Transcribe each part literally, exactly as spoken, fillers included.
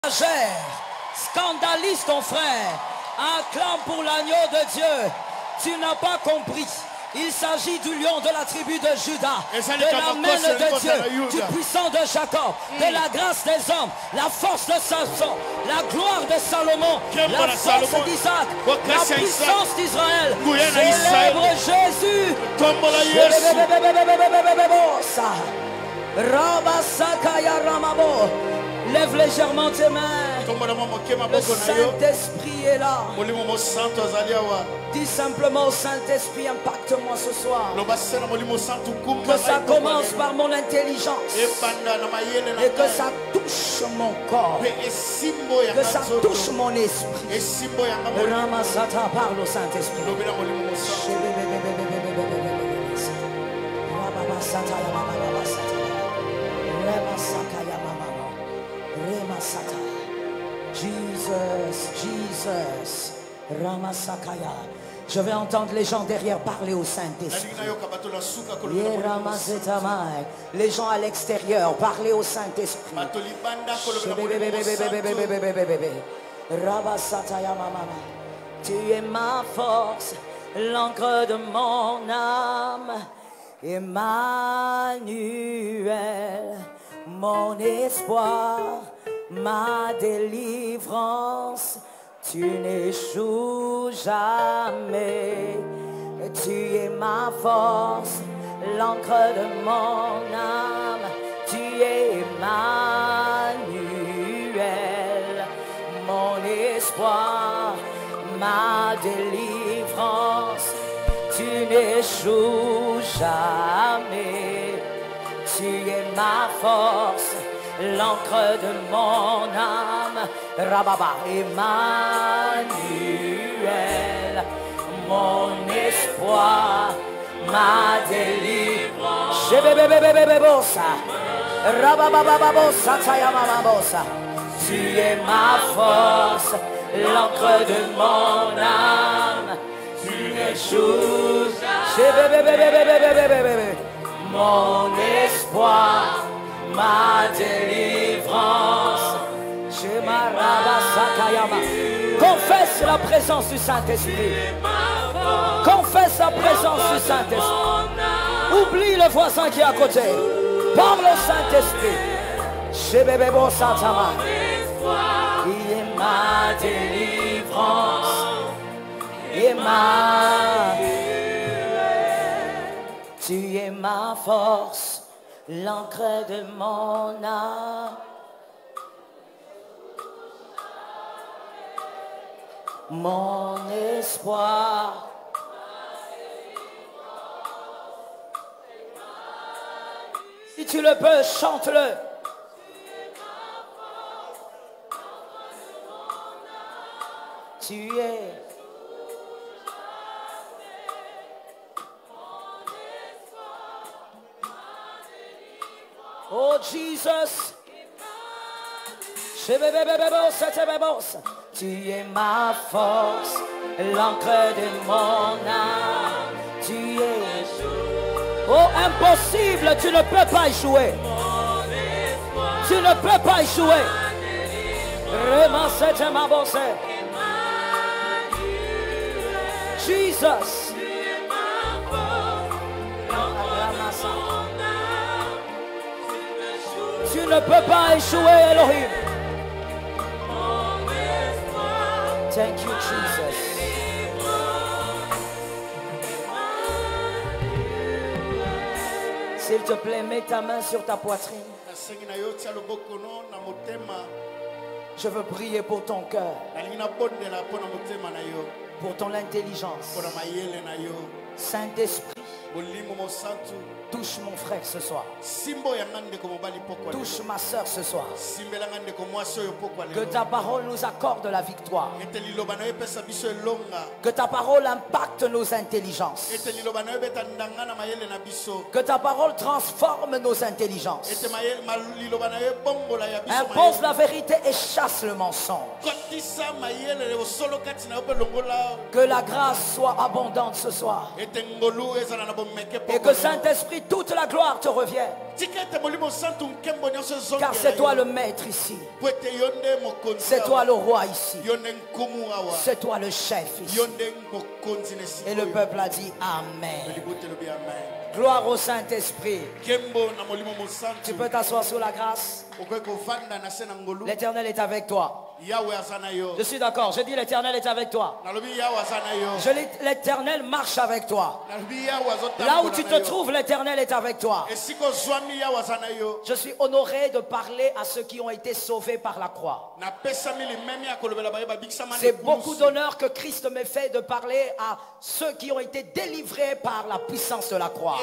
Scandalise ton frère, acclame pour l'agneau de Dieu. Tu n'as pas compris. Il s'agit du lion de la tribu de Juda, de la main de Dieu, du puissant de Jacob, de la grâce des hommes, la force de Samson, la gloire de Salomon, la force d'Isaac, la puissance d'Israël. Célèbre Jésus. Lève légèrement tes mains. Le Saint-Esprit est là. Dis simplement au Saint-Esprit, impacte-moi ce soir. Que ça commence par mon intelligence et que ça touche mon corps, que ça touche mon esprit. Ramasata, parle au Saint-Esprit. Jesus, Jesus, Ramasakaya. Je vais entendre les gens derrière parler au Saint-Esprit. Les gens à l'extérieur parler au Saint-Esprit. Tu es ma force, l'encre de mon âme, Emmanuel, mon espoir, ma délivrance, tu n'échoues jamais. Tu es ma force, l'encre de mon âme, tu es Emmanuel, mon espoir, ma délivrance, tu n'échoues jamais. Tu es ma force, l'encre de mon âme, Rababa, Emmanuel, mon espoir, ma délivrance. Tu es ma force, l'encre de mon âme, tu n'échoues jamais. Mon espoir, ma délivrance. Confesse la présence du Saint-Esprit. Confesse la présence du Saint-Esprit. Oublie le voisin qui est à côté. Parle au Saint-Esprit. Il est ma délivrance. Et ma... Tu es ma force, l'encre de mon âme, mon espoir. Si tu le peux, chante-le. Tu es oh Jesus, tu es ma force, l'encre de mon âme, tu es. Oh impossible, tu ne peux pas échouer. Tu ne peux pas échouer. Jesus. Tu ne peux pas échouer, Elohim. Thank you, Jesus. S'il te plaît, mets ta main sur ta poitrine. Je veux prier pour ton cœur, pour ton intelligence. Saint-Esprit, touche mon frère ce soir. Touche ma soeur ce soir. Que ta parole nous accorde la victoire. Que ta parole impacte nos intelligences. Que ta parole transforme nos intelligences. Impose la vérité et chasse le mensonge. Que la grâce soit abondante ce soir. Et que Saint-Esprit, toute la gloire te revienne. Car c'est toi le maître ici. C'est toi le roi ici. C'est toi le chef ici. Et le peuple a dit Amen. Gloire au Saint-Esprit. Tu peux t'asseoir sous la grâce. L'Éternel est avec toi. Je suis d'accord, je dis l'Éternel est avec toi. Je dis l'Éternel marche avec toi. Là où tu te trouves, l'Éternel est avec toi. Je suis honoré de parler à ceux qui ont été sauvés par la croix. C'est beaucoup d'honneur que Christ me fait de parler à ceux qui ont été délivrés par la puissance de la croix.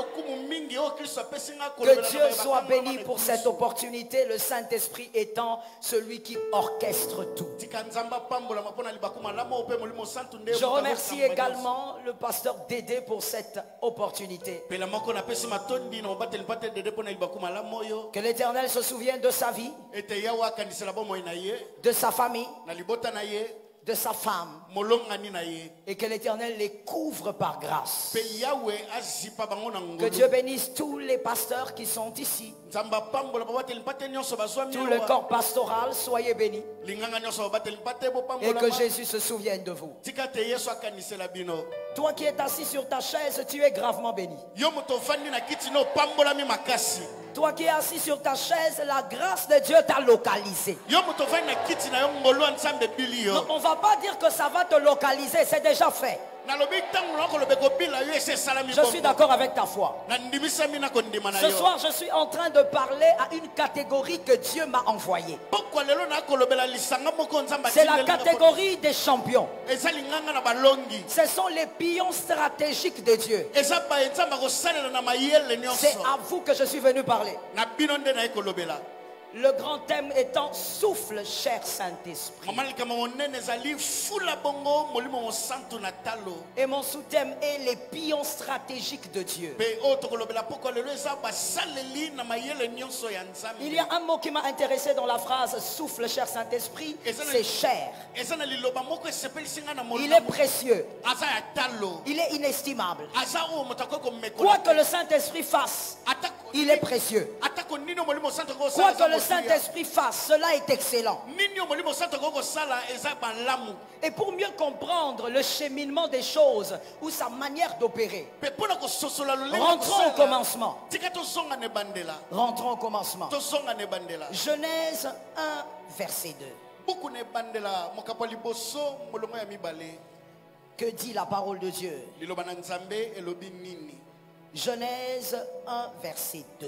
Que Dieu soit béni pour cette opportunité, le Saint-Esprit étant celui qui orchestre tout. Je remercie également le pasteur Dédé pour cette opportunité. Que l'Éternel se souvienne de sa vie, de sa famille, de sa femme, et que l'Éternel les couvre par grâce. Que Dieu bénisse tous les pasteurs qui sont ici, tout le corps pastoral, soyez bénis, et que Jésus se souvienne de vous. Toi qui es assis sur ta chaise, tu es gravement béni. Toi qui es assis sur ta chaise, la grâce de Dieu t'a localisé. Non, on ne va pas dire que ça va te localiser, c'est déjà fait. Je suis d'accord avec ta foi. Ce soir, je suis en train de parler à une catégorie que Dieu m'a envoyée. C'est la catégorie des champions. Ce sont les pions stratégiques de Dieu. C'est à vous que je suis venu parler. Le grand thème étant souffle, cher Saint-Esprit. Et mon sous-thème est les pions stratégiques de Dieu. Il y a un mot qui m'a intéressé dans la phrase souffle, cher Saint-Esprit, c'est cher. Il est précieux. Il est inestimable. Quoi que le Saint-Esprit fasse, il est précieux. Quoi que le Saint-Esprit fasse, cela est excellent. Et pour mieux comprendre le cheminement des choses ou sa manière d'opérer, rentrons au commencement. Rentrons au commencement. Genèse un, verset deux. Que dit la parole de Dieu? Genèse un, verset deux.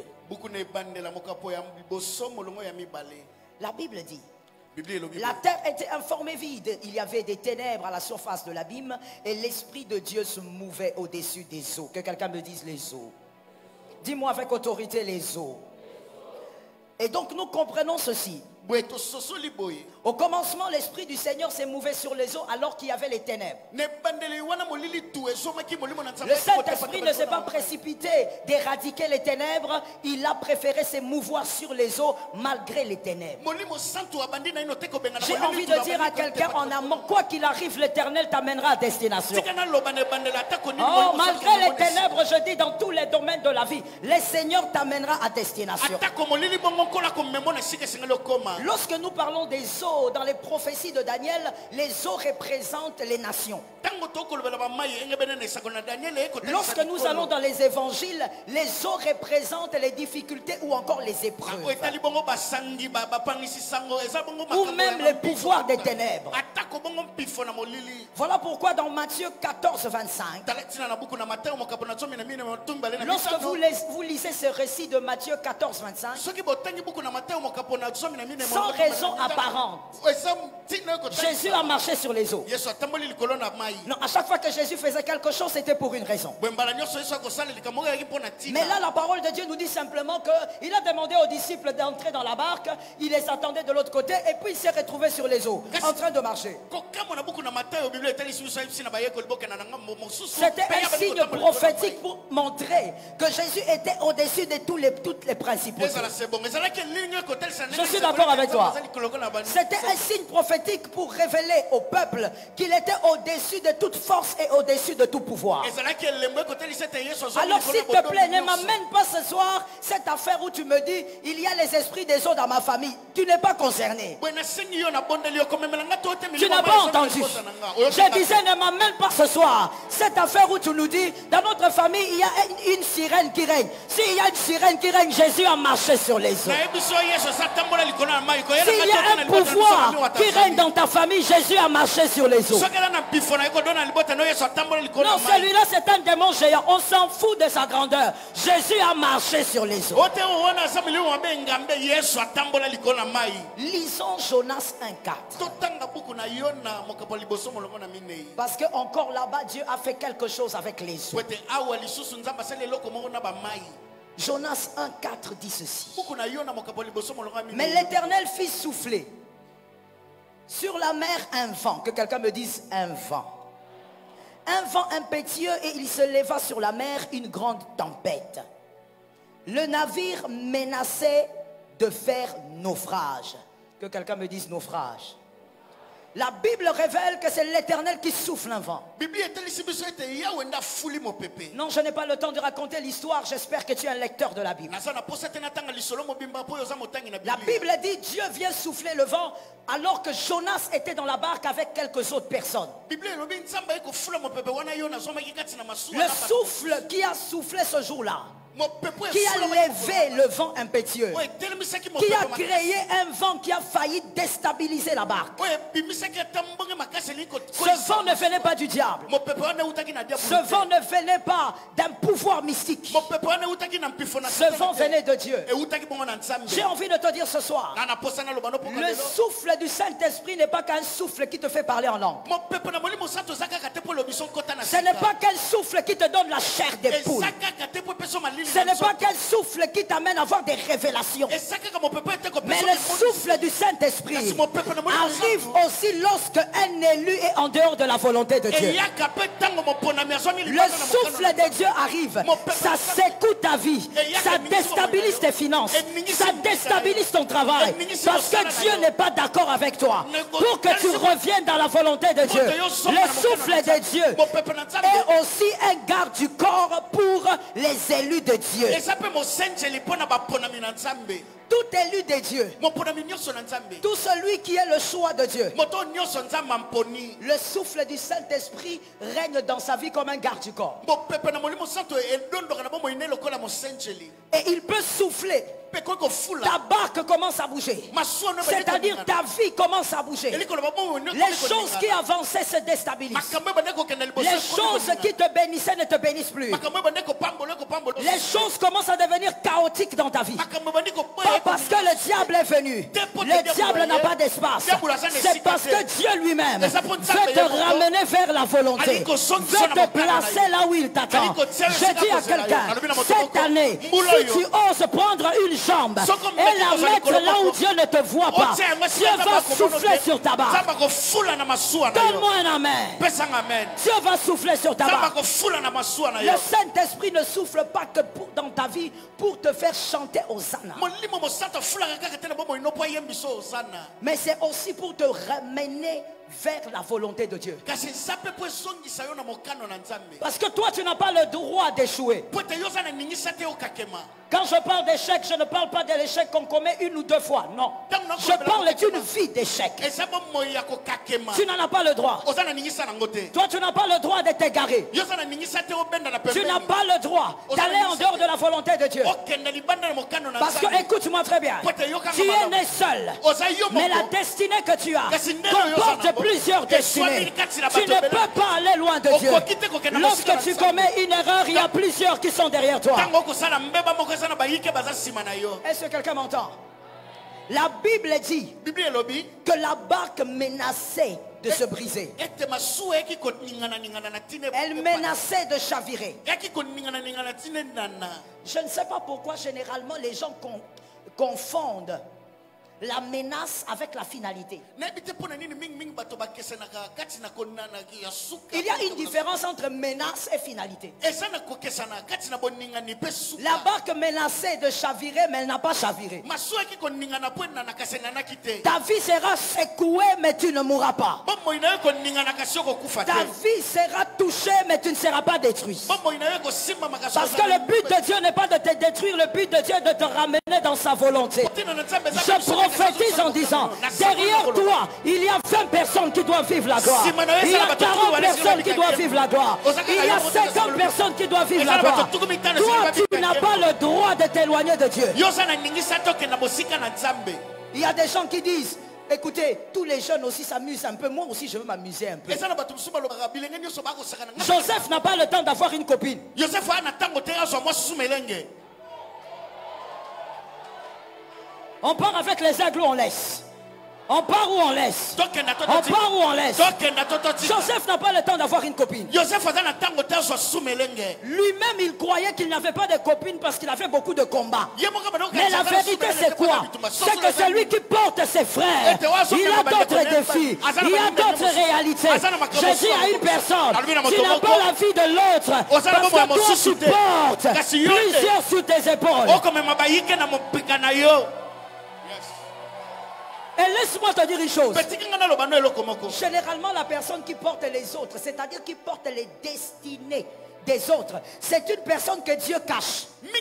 La Bible dit: la terre était informée vide, il y avait des ténèbres à la surface de l'abîme et l'Esprit de Dieu se mouvait au-dessus des eaux. Que quelqu'un me dise les eaux. Dis-moi avec autorité les eaux. Et donc nous comprenons ceci. Au commencement, l'Esprit du Seigneur s'est mouvé sur les eaux alors qu'il y avait les ténèbres. Le Saint-Esprit ne s'est pas précipité d'éradiquer les ténèbres. Il a préféré se mouvoir sur les eaux malgré les ténèbres. J'ai envie de dire à quelqu'un en amont, quoi qu'il arrive, l'Éternel t'amènera à destination. Oh, malgré les ténèbres, je dis dans tous les domaines de la vie, le Seigneur t'amènera à destination. Lorsque nous parlons des eaux dans les prophéties de Daniel, les eaux représentent les nations. Lorsque nous allons dans les évangiles, les eaux représentent les difficultés ou encore les épreuves. Ou même les pouvoirs des ténèbres. Voilà pourquoi dans Matthieu quatorze, vingt-cinq, lorsque vous, les, vous lisez ce récit de Matthieu quatorze, vingt-cinq, sans raison apparente, Jésus a marché sur les eaux. Non, à chaque fois que Jésus faisait quelque chose, c'était pour une raison. Mais là, la parole de Dieu nous dit simplement qu'il a demandé aux disciples d'entrer dans la barque, il les attendait de l'autre côté et puis il s'est retrouvé sur les eaux, en train de marcher. C'était un signe prophétique pour montrer que Jésus était au-dessus de tous les, toutes les principautés. Je suis d'accord avec toi. C'était un signe prophétique pour révéler au peuple qu'il était au-dessus de toute force et au-dessus de tout pouvoir. Alors s'il te plaît, ne m'amène pas ce soir cette affaire où tu me dis il y a les esprits des eaux dans ma famille. Tu n'es pas concerné. Tu n'as pas entendu. Je disais ne m'amène pas ce soir cette affaire où tu nous dis dans notre famille il y a une, une sirène qui règne. S'il y a une sirène qui règne, Jésus a marché sur les eaux. S'il y a un pouvoir qui règne dans ta famille, Jésus a marché sur les eaux. Non, celui-là c'est un démon géant. On s'en fout de sa grandeur. Jésus a marché sur les eaux. Lisons Jonas un quatre. Parce que encore là-bas, Dieu a fait quelque chose avec les eaux. Jonas un quatre dit ceci. Mais l'Éternel fit souffler sur la mer un vent. Que quelqu'un me dise un vent. Un vent impétueux et il se leva sur la mer une grande tempête. Le navire menaçait de faire naufrage. Que quelqu'un me dise naufrage. La Bible révèle que c'est l'Éternel qui souffle un vent. Non, je n'ai pas le temps de raconter l'histoire. J'espère que tu es un lecteur de la Bible. La Bible dit Dieu vient souffler le vent alors que Jonas était dans la barque avec quelques autres personnes. Le souffle qui a soufflé ce jour-là, qui a levé le vent impétueux, qui a créé un vent qui a failli déstabiliser la barque. Ce vent ne venait pas du diable. Ce vent ne venait pas d'un pouvoir mystique. Ce vent venait de Dieu. J'ai envie de te dire ce soir, le souffle du Saint-Esprit n'est pas qu'un souffle qui te fait parler en langue. Ce n'est pas qu'un souffle qui te donne la chair des poules. Ce n'est pas quel souffle qui t'amène à avoir des révélations. Mais le souffle du Saint-Esprit arrive aussi lorsque un élu est en dehors de la volonté de Dieu. Le souffle de Dieu arrive, ça secoue ta vie, ça déstabilise tes finances, ça déstabilise ton travail. Parce que Dieu n'est pas d'accord avec toi. Pour que tu reviennes dans la volonté de Dieu. Le souffle de Dieu est aussi un garde du corps pour les élus de Dieu. Tout élu de Dieu, tout celui qui est le choix de Dieu, le souffle du Saint-Esprit règne dans sa vie comme un garde du corps. Et il peut souffler. Ta barque commence à bouger. C'est-à-dire ta vie commence à bouger. Les choses qui avançaient se déstabilisent. Les choses qui te bénissaient ne te bénissent plus. Les choses commencent à devenir chaotiques dans ta vie. Pas parce que le diable est venu. Le diable n'a pas d'espace. C'est parce que Dieu lui-même veut te ramener vers la volonté. Veut te placer là où il t'attend. Je dis à quelqu'un, cette année, si tu oses prendre une jambe et la mettre là où Dieu ne te voit pas, Dieu va souffler sur ta barque. Donne-moi un amen. Dieu va souffler sur ta barque. Le Saint-Esprit ne souffle pas que pour, dans ta vie pour te faire chanter Hosanna. Mais c'est aussi pour te ramener vers la volonté de Dieu. Parce que toi tu n'as pas le droit d'échouer. Quand je parle d'échec, je ne parle pas de l'échec qu'on commet une ou deux fois. Non. Je parle d'une vie d'échec. Tu n'en as pas le droit. Toi tu n'as pas le droit de t'égarer. Tu n'as pas le droit d'aller en dehors de la volonté de Dieu. Parce que écoute-moi très bien. Tu es né seul. Mais la destinée que tu as comporte plusieurs destinées. Tu ne peux pas aller loin de Dieu. Lorsque tu commets une erreur, il y a plusieurs qui sont derrière toi. Est-ce que quelqu'un m'entend? La Bible dit que la barque menaçait de se briser. Elle menaçait de chavirer. Je ne sais pas pourquoi généralement les gens confondent la menace avec la finalité. Il y a une différence entre menace et finalité. La barque menaçait de chavirer, mais elle n'a pas chaviré. Ta vie sera secouée, mais tu ne mourras pas. Ta vie sera touchée, mais tu ne seras pas détruit. Parce que le but de Dieu n'est pas de te détruire, le but de Dieu est de te ramener dans sa volonté. Je prophétise en disant, derrière toi, il y a vingt personnes qui doivent vivre la gloire. Il y a quarante personnes qui doivent vivre la gloire. Il y a cinquante personnes qui doivent vivre la gloire. Toi, tu n'as pas le droit de t'éloigner de Dieu. Il y a des gens qui disent, écoutez, tous les jeunes aussi s'amusent un peu. Moi aussi, je veux m'amuser un peu. Joseph n'a pas le temps d'avoir une copine. On part avec les aigles ou on laisse. On part ou on laisse. On part ou on laisse. Joseph n'a pas le temps d'avoir une copine. Lui-même, il croyait qu'il n'avait pas de copine parce qu'il avait beaucoup de combats. Mais la vérité, c'est quoi? C'est que c'est lui qui porte ses frères. Il a d'autres défis. Il y a d'autres réalités. Je dis à une personne, tu n'as pas la vie de l'autre parce que toi, tu portes plusieurs sur tes épaules. Et laisse-moi te dire une chose. Généralement, la personne qui porte les autres, c'est-à-dire qui porte les destinées des autres, c'est une personne que Dieu cache.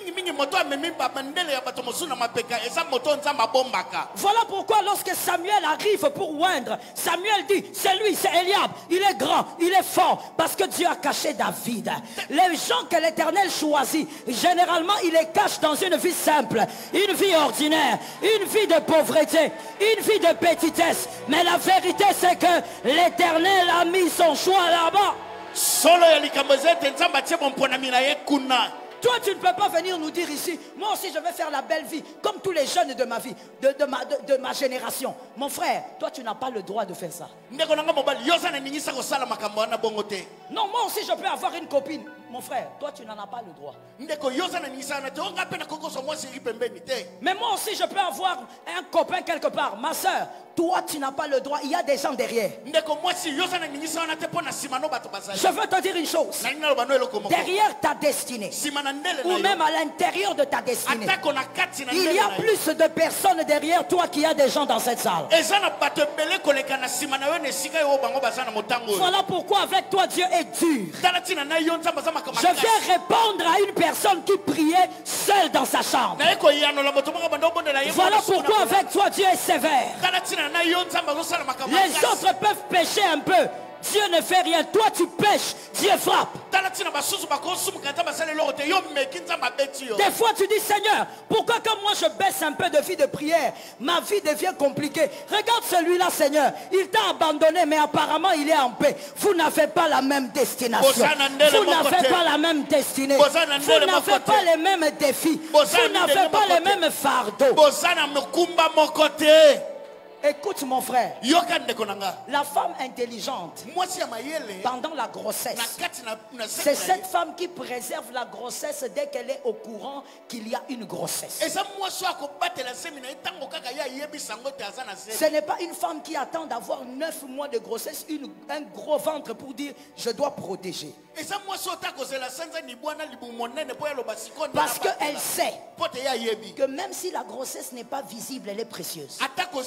Voilà pourquoi lorsque Samuel arrive pour oindre, Samuel dit, c'est lui, c'est Eliab, il est grand, il est fort, parce que Dieu a caché David. Les gens que l'Éternel choisit, généralement il les cache dans une vie simple, une vie ordinaire, une vie de pauvreté, une vie de petitesse. Mais la vérité c'est que l'Éternel a mis son choix là-bas. Toi, tu ne peux pas venir nous dire ici, moi aussi je vais faire la belle vie, comme tous les jeunes de ma vie, de, de, ma, de, de ma génération. Mon frère, toi tu n'as pas le droit de faire ça. Non, moi aussi je peux avoir une copine. Mon frère, toi tu n'en as pas le droit. Mais moi aussi je peux avoir un copain quelque part. Ma soeur, toi tu n'as pas le droit. Il y a des gens derrière. Je veux te dire une chose. Derrière ta destinée, ou même à l'intérieur de ta destinée, il y a plus de personnes derrière toi qu'il y a des gens dans cette salle. Voilà pourquoi avec toi Dieu est dur. Je viens répondre à une personne qui priait seule dans sa chambre. Voilà pourquoi avec toi Dieu est sévère. Les autres peuvent pécher un peu. Dieu ne fait rien. Toi tu pêches, Dieu frappe. Des fois tu dis, Seigneur, pourquoi quand moi je baisse un peu de vie de prière, ma vie devient compliquée? Regarde celui-là, Seigneur, il t'a abandonné, mais apparemment il est en paix. Vous n'avez pas la même destination. Vous n'avez pas la même destinée. Vous n'avez pas les mêmes défis. Vous n'avez pas les mêmes fardeaux. Écoute mon frère, la femme intelligente pendant la grossesse, c'est cette femme qui préserve la grossesse dès qu'elle est au courant qu'il y a une grossesse. Ce n'est pas une femme qui attend d'avoir neuf mois de grossesse, une, un gros ventre pour dire je dois protéger. Parce qu'elle sait que même si la grossesse n'est pas visible, elle est précieuse.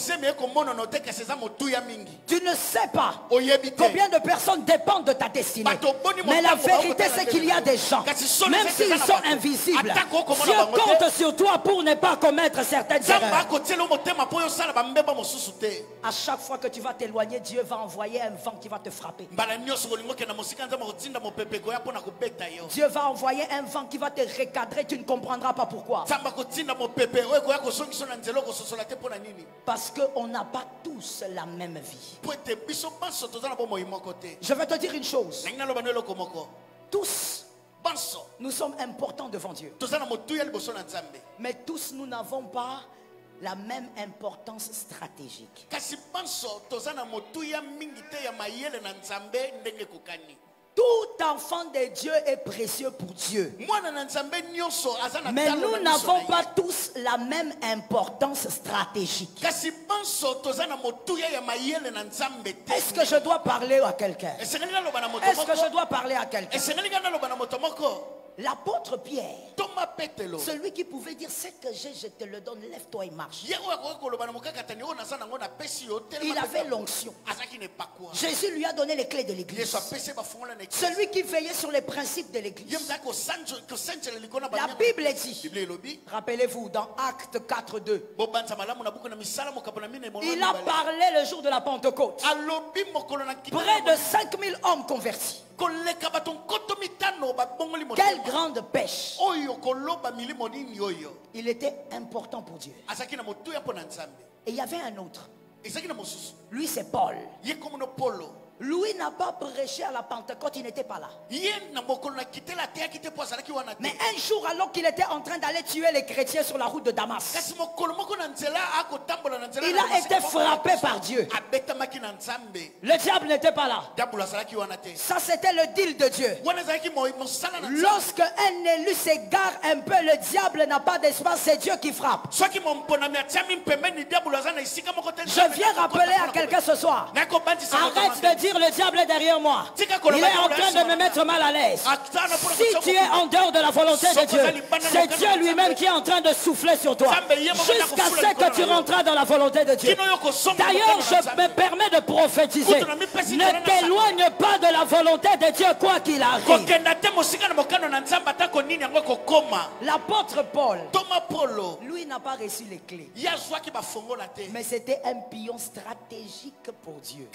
Tu ne sais pas combien de personnes dépendent de ta destinée. Mais la vérité c'est qu'il y a des gens, même s'ils sont invisibles, Dieu compte sur toi pour ne pas commettre certaines erreurs. À chaque fois que tu vas t'éloigner, Dieu va envoyer un vent qui va te frapper. Dieu va envoyer un vent qui va te recadrer, tu ne comprendras pas pourquoi. Parce qu'on n'a pas tous la même vie. Je vais te dire une chose. Tous, nous sommes importants devant Dieu. Mais tous, nous n'avons pas la même importance stratégique. Tout enfant de Dieu est précieux pour Dieu. Mais nous n'avons pas tous la même importance stratégique. Est-ce que je dois parler à quelqu'un? Est-ce que je dois parler à quelqu'un? L'apôtre Pierre, celui qui pouvait dire ce que j'ai, je te le donne, lève-toi et marche. Il avait l'onction. Jésus lui a donné les clés de l'église. Celui qui veillait sur les principes de l'église. La Bible dit, rappelez-vous dans Actes quatre deux, il a parlé le jour de la Pentecôte. Près de cinq mille hommes convertis. Quelle grande pêche. Il était important pour Dieu. Et il y avait un autre. Lui c'est Paul. Lui n'a pas prêché à la Pentecôte, il n'était pas là. Mais un jour, alors qu'il était en train d'aller tuer les chrétiens sur la route de Damas, il a été frappé par Dieu. Le diable n'était pas là. Ça c'était le deal de Dieu. Lorsque un élu s'égare un peu, le diable n'a pas d'espace, c'est Dieu qui frappe. Je viens rappeler à quelqu'un ce soir, arrête de dire le diable est derrière moi. Il est en train de me mettre mal à l'aise. Si tu es en dehors de la volonté de Dieu, c'est Dieu lui-même qui est en train de souffler sur toi jusqu'à ce que tu rentres dans la volonté de Dieu. D'ailleurs, je me permets de prophétiser. Ne t'éloigne pas de la volonté de Dieu quoi qu'il arrive. L'apôtre Paul, lui n'a pas reçu les clés. Mais c'était un pion stratégique pour Dieu.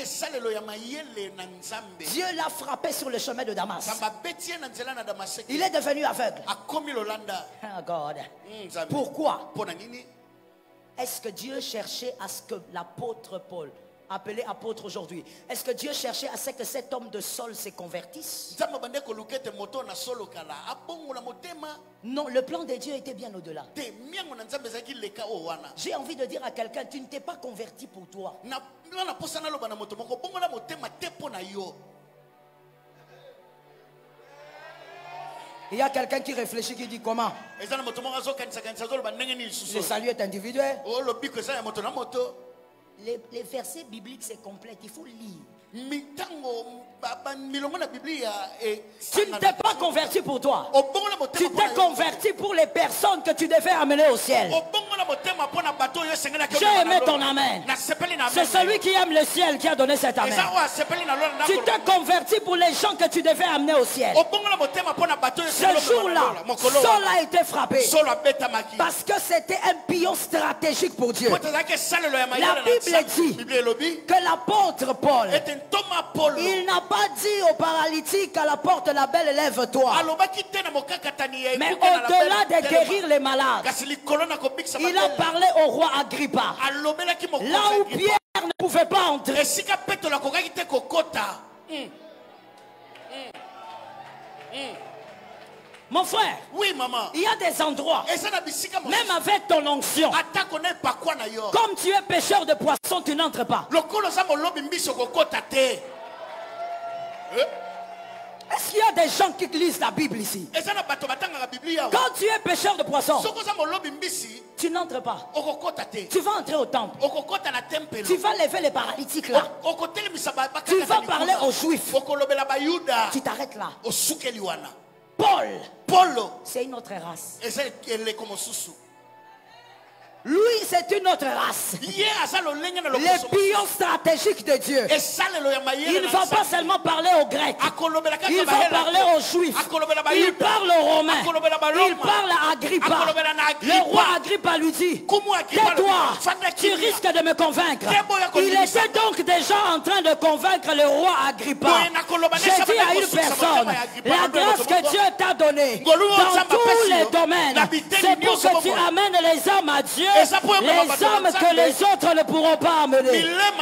Dieu l'a frappé sur le chemin de Damas. Il est devenu aveugle. Oh God. Pourquoi? Est-ce que Dieu cherchait à ce que l'apôtre Paul, appelé apôtre aujourd'hui, est-ce que Dieu cherchait à ce que cet homme de Saul se convertisse? Non, le plan de Dieu était bien au-delà. J'ai envie de dire à quelqu'un, tu ne t'es pas converti pour toi. Il y a quelqu'un qui réfléchit, qui dit comment? Le salut est individuel. Les, les versets bibliques, c'est complet, il faut lire. Tu ne t'es pas converti pour toi. Tu t'es converti pour les personnes que tu devais amener au ciel. J'ai aimé ton amen. C'est celui qui aime le ciel qui a donné cet amen. Tu t'es converti pour les gens que tu devais amener au ciel. Ce jour-là, Saul a été frappé parce que c'était un pion stratégique pour Dieu. La Bible dit que l'apôtre Paul, il n'a pas dit au paralytique à la porte, la belle, lève-toi. Mais au-delà de guérir les malades, il a parlé au roi Agrippa. Là où Pierre ne pouvait pas entrer. Mon frère, oui, maman. Il y a des endroits, même avec ton onction, comme tu es pêcheur de poissons, tu n'entres pas. Est-ce qu'il y a des gens qui lisent la Bible ici? Quand tu es pêcheur de poissons, tu n'entres pas. Tu vas entrer au temple. Tu vas lever les paralytiques là. Tu vas parler aux juifs. Tu t'arrêtes là. Paul, Paul, c'est une autre race. Lui, c'est une autre race. Les pions stratégiques de Dieu. Il ne va pas seulement parler aux Grecs. Il va parler aux Juifs. Il parle aux Romains. Il parle à Agrippa. Le roi Agrippa lui dit, tais-toi, tu risques de me convaincre. Il était donc déjà en train de convaincre le roi Agrippa. J'ai dit à une personne, la grâce que Dieu t'a donnée dans tous les domaines, c'est pour que tu amènes les hommes à Dieu. Les hommes que les autres ne pourront pas amener.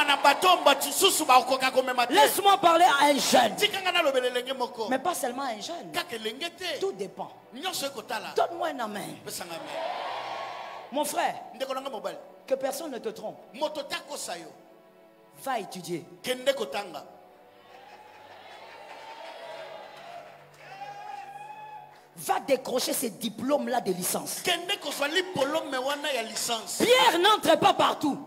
Laisse-moi parler à un jeune. Mais pas seulement un jeune. Tout dépend. Donne-moi un amen. Mon frère, que personne ne te trompe. Va étudier. va décrocher ces diplômes-là de licence. Pierre n'entre pas partout.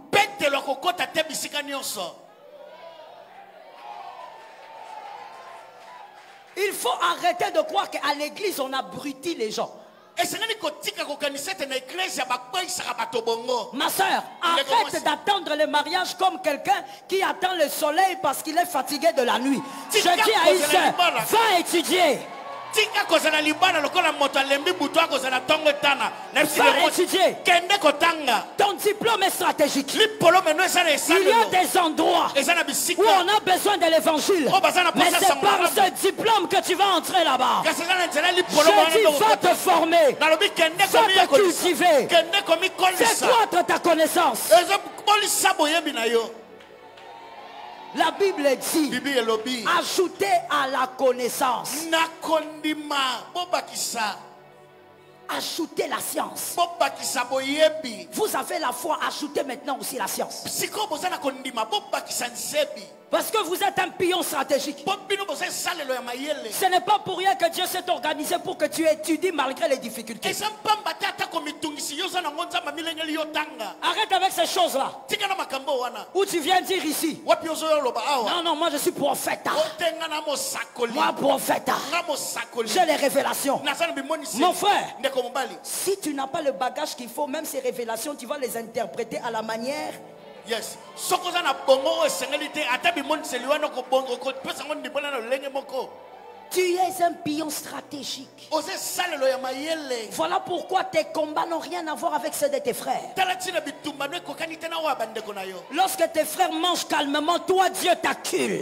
Il faut arrêter de croire qu'à l'église on abrutit les gens. Ma soeur, arrête d'attendre le mariage comme quelqu'un qui attend le soleil parce qu'il est fatigué de la nuit. Je dis à une soeur, va étudier. Va étudier. Ton diplôme est stratégique. Il y a des endroits où on a besoin de l'évangile. Mais c'est par ce diplôme que tu vas entrer là-bas. Je dis, va te former. Va te cultiver. Fais croître ta connaissance. La Bible dit, ajoutez à la connaissance. Ajoutez la science. Vous avez la foi, ajoutez maintenant aussi la science. Parce que vous êtes un pion stratégique. Ce n'est pas pour rien que Dieu s'est organisé pour que tu étudies malgré les difficultés. Arrête avec ces choses-là. Où tu viens dire ici. Non, non, moi je suis prophète. Moi prophète. J'ai les révélations. Mon frère, si tu n'as pas le bagage qu'il faut, même ces révélations, tu vas les interpréter à la manière. Yes. Tu es un pion stratégique. Voilà pourquoi tes combats n'ont rien à voir avec ceux de tes frères. Lorsque tes frères mangent calmement, toi Dieu t'accule.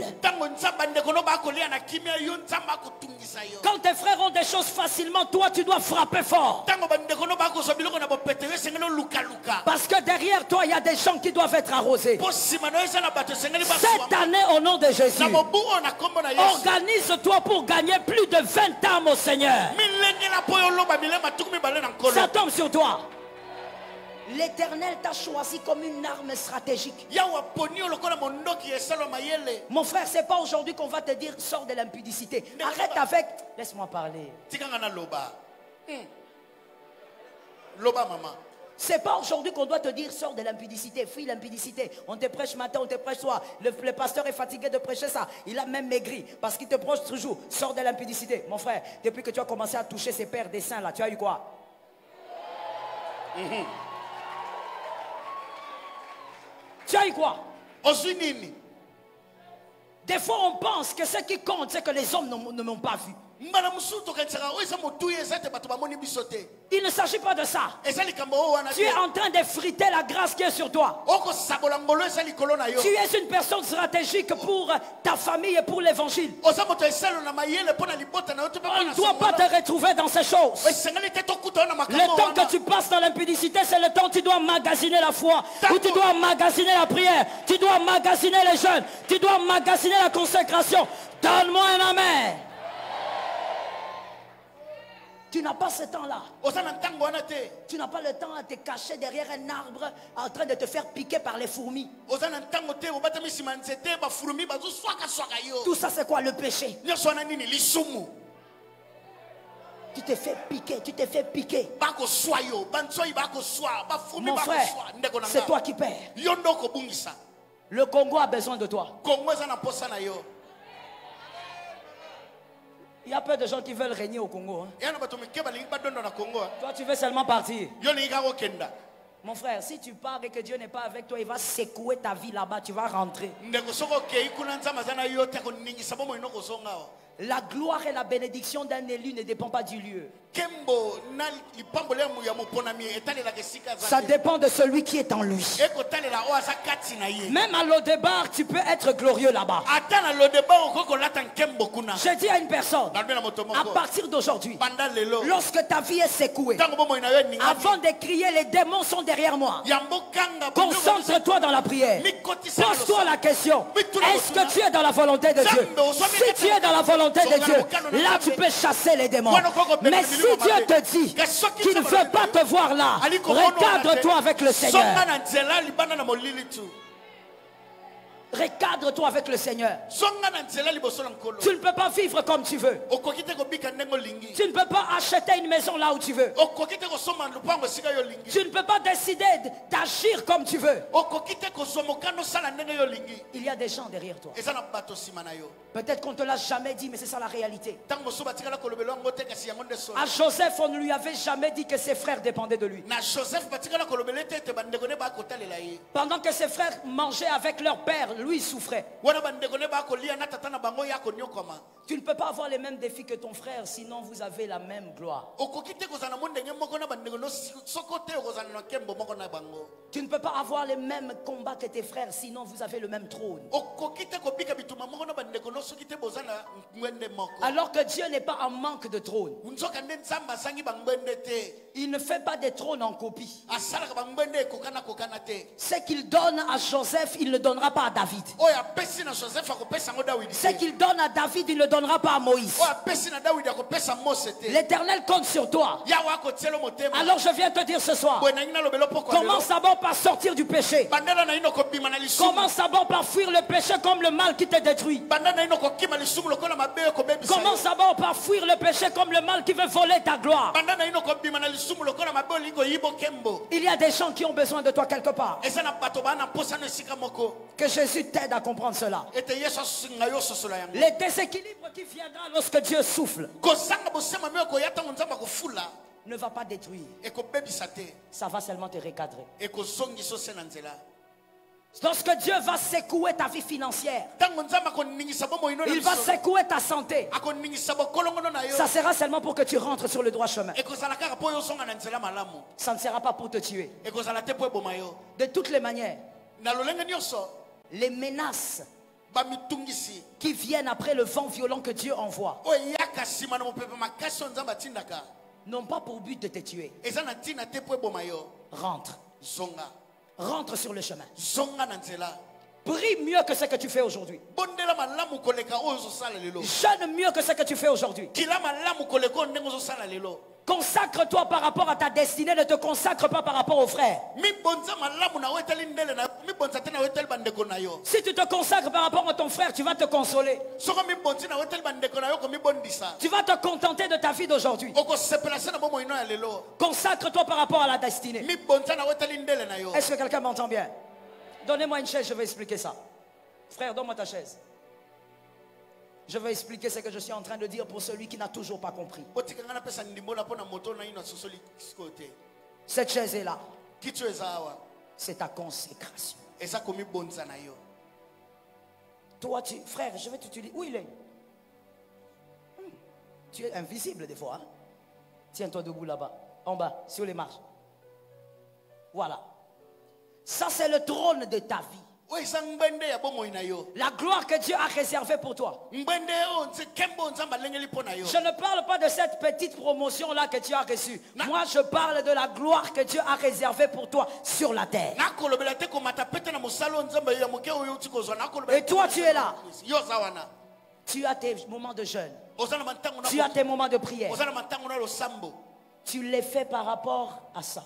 Quand tes frères ont des choses facilement, toi tu dois frapper fort. Parce que derrière toi il y a des gens qui doivent être arrosés. Cette année au nom de Jésus, organise-toi pour gagner plus de vingt âmes au Seigneur. Ça tombe sur toi. L'Éternel t'a choisi comme une arme stratégique. Mon frère, c'est pas aujourd'hui qu'on va te dire sors de l'impudicité. Arrête avec. Laisse-moi parler. Loba maman. C'est pas aujourd'hui qu'on doit te dire sors de l'impudicité, fuis l'impudicité. On te prêche matin, on te prêche soir. Le, le pasteur est fatigué de prêcher ça. Il a même maigri parce qu'il te prêche toujours. Sors de l'impudicité. Mon frère, depuis que tu as commencé à toucher ces pères des saints là, tu as eu quoi? Mm-hmm. Tu as eu quoi? Des fois on pense que ce qui compte c'est que les hommes ne m'ont pas vu. Il ne s'agit pas de ça. Tu es en train d'effriter la grâce qui est sur toi. Tu es une personne stratégique pour ta famille et pour l'évangile. On ne doit pas te retrouver dans ces choses. Le temps que tu passes dans l'impudicité, c'est le temps où tu dois magasiner la foi, où tu dois magasiner la prière, tu dois magasiner les jeûnes, tu dois magasiner la consécration. Donne-moi un amen. Tu n'as pas ce temps-là. Tu n'as pas le temps à te cacher derrière un arbre en train de te faire piquer par les fourmis. Tout ça c'est quoi le péché? Tu t'es fait piquer, tu t'es fait piquer. Mon frère, c'est toi qui perds. Le Congo a besoin de toi. Il y a peu de gens qui veulent régner au Congo. Hein. Toi, tu veux seulement partir. Mon frère, si tu pars et que Dieu n'est pas avec toi, il va secouer ta vie là-bas. Tu vas rentrer. La gloire et la bénédiction d'un élu ne dépend pas du lieu. Ça dépend de celui qui est en lui. Même à l'Odébar, tu peux être glorieux là-bas. Je dis à une personne, à partir d'aujourd'hui, lorsque ta vie est secouée, avant de crier, les démons sont derrière moi. Concentre-toi dans la prière. Pose-toi la question, est-ce que tu es dans la volonté de Dieu? Si tu es dans la volonté de Dieu, là tu peux chasser les démons. Mais si Dieu te dit qu'il ne veut pas te voir là, regarde-toi avec le Seigneur. Recadre-toi avec le Seigneur. Tu ne peux pas vivre comme tu veux. Tu ne peux pas acheter une maison là où tu veux. Tu ne peux pas décider d'agir comme tu veux. Il y a des gens derrière toi. Peut-être qu'on ne te l'a jamais dit, mais c'est ça la réalité. À Joseph, on ne lui avait jamais dit que ses frères dépendaient de lui. Pendant que ses frères mangeaient avec leur père, lui souffrait. Tu ne peux pas avoir les mêmes défis que ton frère, sinon vous avez la même gloire. Tu ne peux pas avoir les mêmes combats que tes frères, sinon vous avez le même trône. Alors que Dieu n'est pas en manque de trône. Il ne fait pas des trônes en copie. Ce qu'il donne à Joseph, il ne le donnera pas à David. Ce qu'il donne à David, il ne le donnera pas à Moïse. L'Éternel compte sur toi. Alors je viens te dire ce soir, commence d'abord par sortir du péché. Commence d'abord par fuir le péché comme le mal qui te détruit. Commence d'abord par fuir le péché comme le mal qui veut voler ta gloire. Il y a des gens qui ont besoin de toi quelque part. Que Jésus t'aide à comprendre cela. Les déséquilibres qui viendront lorsque Dieu souffle ne va pas détruire. Ça va seulement te recadrer. Lorsque Dieu va secouer ta vie financière, il va secouer ta santé, ça sera seulement pour que tu rentres sur le droit chemin. Ça ne sera pas pour te tuer. De toutes les manières, les menaces qui viennent après le vent violent que Dieu envoie n'ont pas pour but de te tuer. Rentre. Rentre sur le chemin. Prie mieux que ce que tu fais aujourd'hui. Jeûne mieux que ce que tu fais aujourd'hui. Consacre-toi par rapport à ta destinée, ne te consacre pas par rapport aux frères. Si tu te consacres par rapport à ton frère, tu vas te consoler. Tu vas te contenter de ta vie d'aujourd'hui. Consacre-toi par rapport à la destinée. Est-ce que quelqu'un m'entend bien? Donnez-moi une chaise, je vais expliquer ça. Frère, donne-moi ta chaise. Je vais expliquer ce que je suis en train de dire pour celui qui n'a toujours pas compris. Cette chaise est là. C'est ta consécration. Toi, tu, frère, je vais t'utiliser. Où il est? Hmm. Tu es invisible des fois. Hein? Tiens-toi debout là-bas, en bas, sur les marches. Voilà. Ça, c'est le trône de ta vie. La gloire que Dieu a réservée pour toi. Je ne parle pas de cette petite promotion là que tu as reçue. Moi je parle de la gloire que Dieu a réservée pour toi sur la terre. Et toi tu es là. Tu as tes moments de jeûne. Tu as tes moments de prière. Tu les fais par rapport à ça.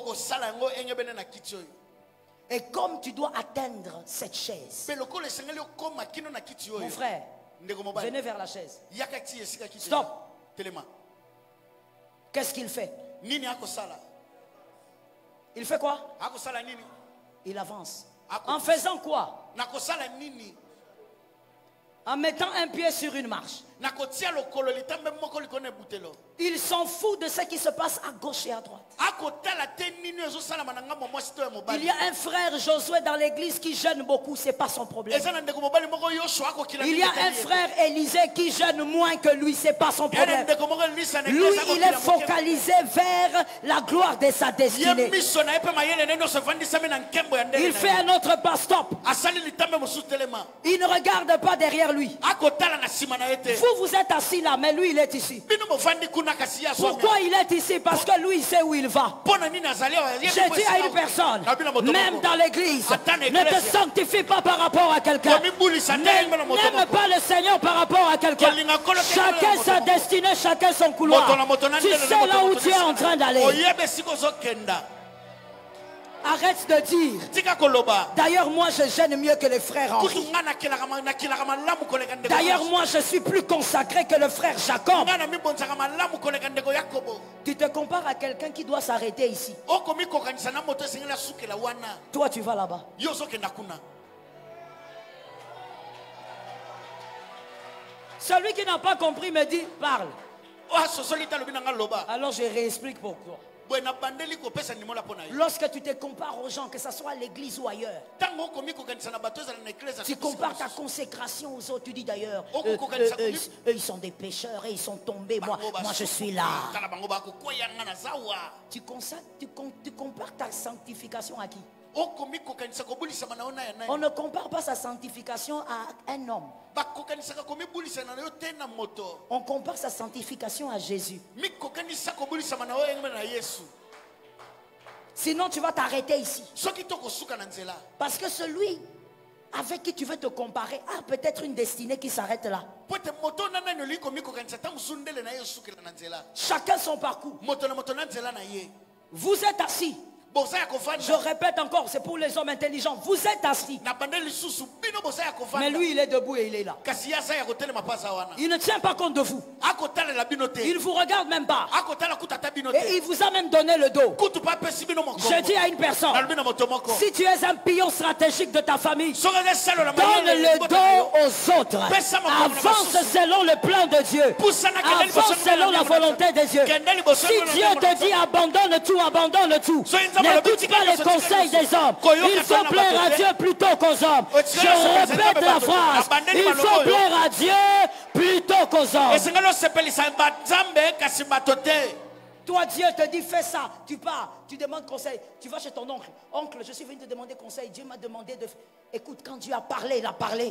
Et comme tu dois atteindre cette chaise, mon frère, venez vers la chaise. Stop. Qu'est-ce qu'il fait? Il fait quoi? Il avance. En faisant quoi? En mettant un pied sur une marche. Il s'en fout de ce qui se passe à gauche et à droite. Il y a un frère Josué dans l'église qui jeûne beaucoup, c'est pas son problème. Il y a un frère Élisée qui jeûne moins que lui, c'est pas son problème. Lui, il est focalisé vers la gloire de sa destinée. Il fait un autre pas, stop. Il ne regarde pas derrière lui. Vous, vous êtes assis là, mais lui, il est ici. Pourquoi il est ici? Parce que lui, il sait où il va. J'ai dit à une personne, même dans l'église, ne te sanctifie pas par rapport à quelqu'un. N'aime pas le Seigneur par rapport à quelqu'un. Chacun sa destinée, chacun son couloir. Tu sais là où tu es en train d'aller. Arrête de dire. D'ailleurs, moi, je gêne mieux que les frères Henri. D'ailleurs, moi, je suis plus consacré que le frère Jacob. Tu te compares à quelqu'un qui doit s'arrêter ici. Toi, tu vas là-bas. Celui qui n'a pas compris me dit, parle. Alors je réexplique pourquoi. Lorsque tu te compares aux gens, que ce soit à l'église ou ailleurs, tu compares ta consécration aux autres. Tu dis d'ailleurs, eux, eux, eux, eux, ils sont des pécheurs et ils sont tombés. Moi, moi je suis là. Tu, tu, tu compares ta sanctification à qui? On ne compare pas sa sanctification à un homme. On compare sa sanctification à Jésus. Sinon tu vas t'arrêter ici. Parce que celui avec qui tu veux te comparer a peut-être une destinée qui s'arrête là. Chacun son parcours. Vous êtes assis. Je répète encore, c'est pour les hommes intelligents. Vous êtes assis. Mais lui, il est debout et il est là. Il ne tient pas compte de vous. Il ne vous regarde même pas. Et il vous a même donné le dos. Je dis à une personne, si tu es un pion stratégique de ta famille, donne le dos aux autres. Avance selon le plan de Dieu. Avance selon la volonté de Dieu. Si Dieu te dit abandonne tout, abandonne tout. N'écoute pas les conseils des hommes. Il faut plaire à Dieu plutôt qu'aux hommes. Je répète la phrase. Il faut plaire à Dieu plutôt qu'aux hommes. Toi, Dieu te dit fais ça. Tu pars, tu demandes conseil. Tu vas chez ton oncle. Oncle, je suis venu te demander conseil. Dieu m'a demandé de... Écoute, quand Dieu a parlé, il a parlé.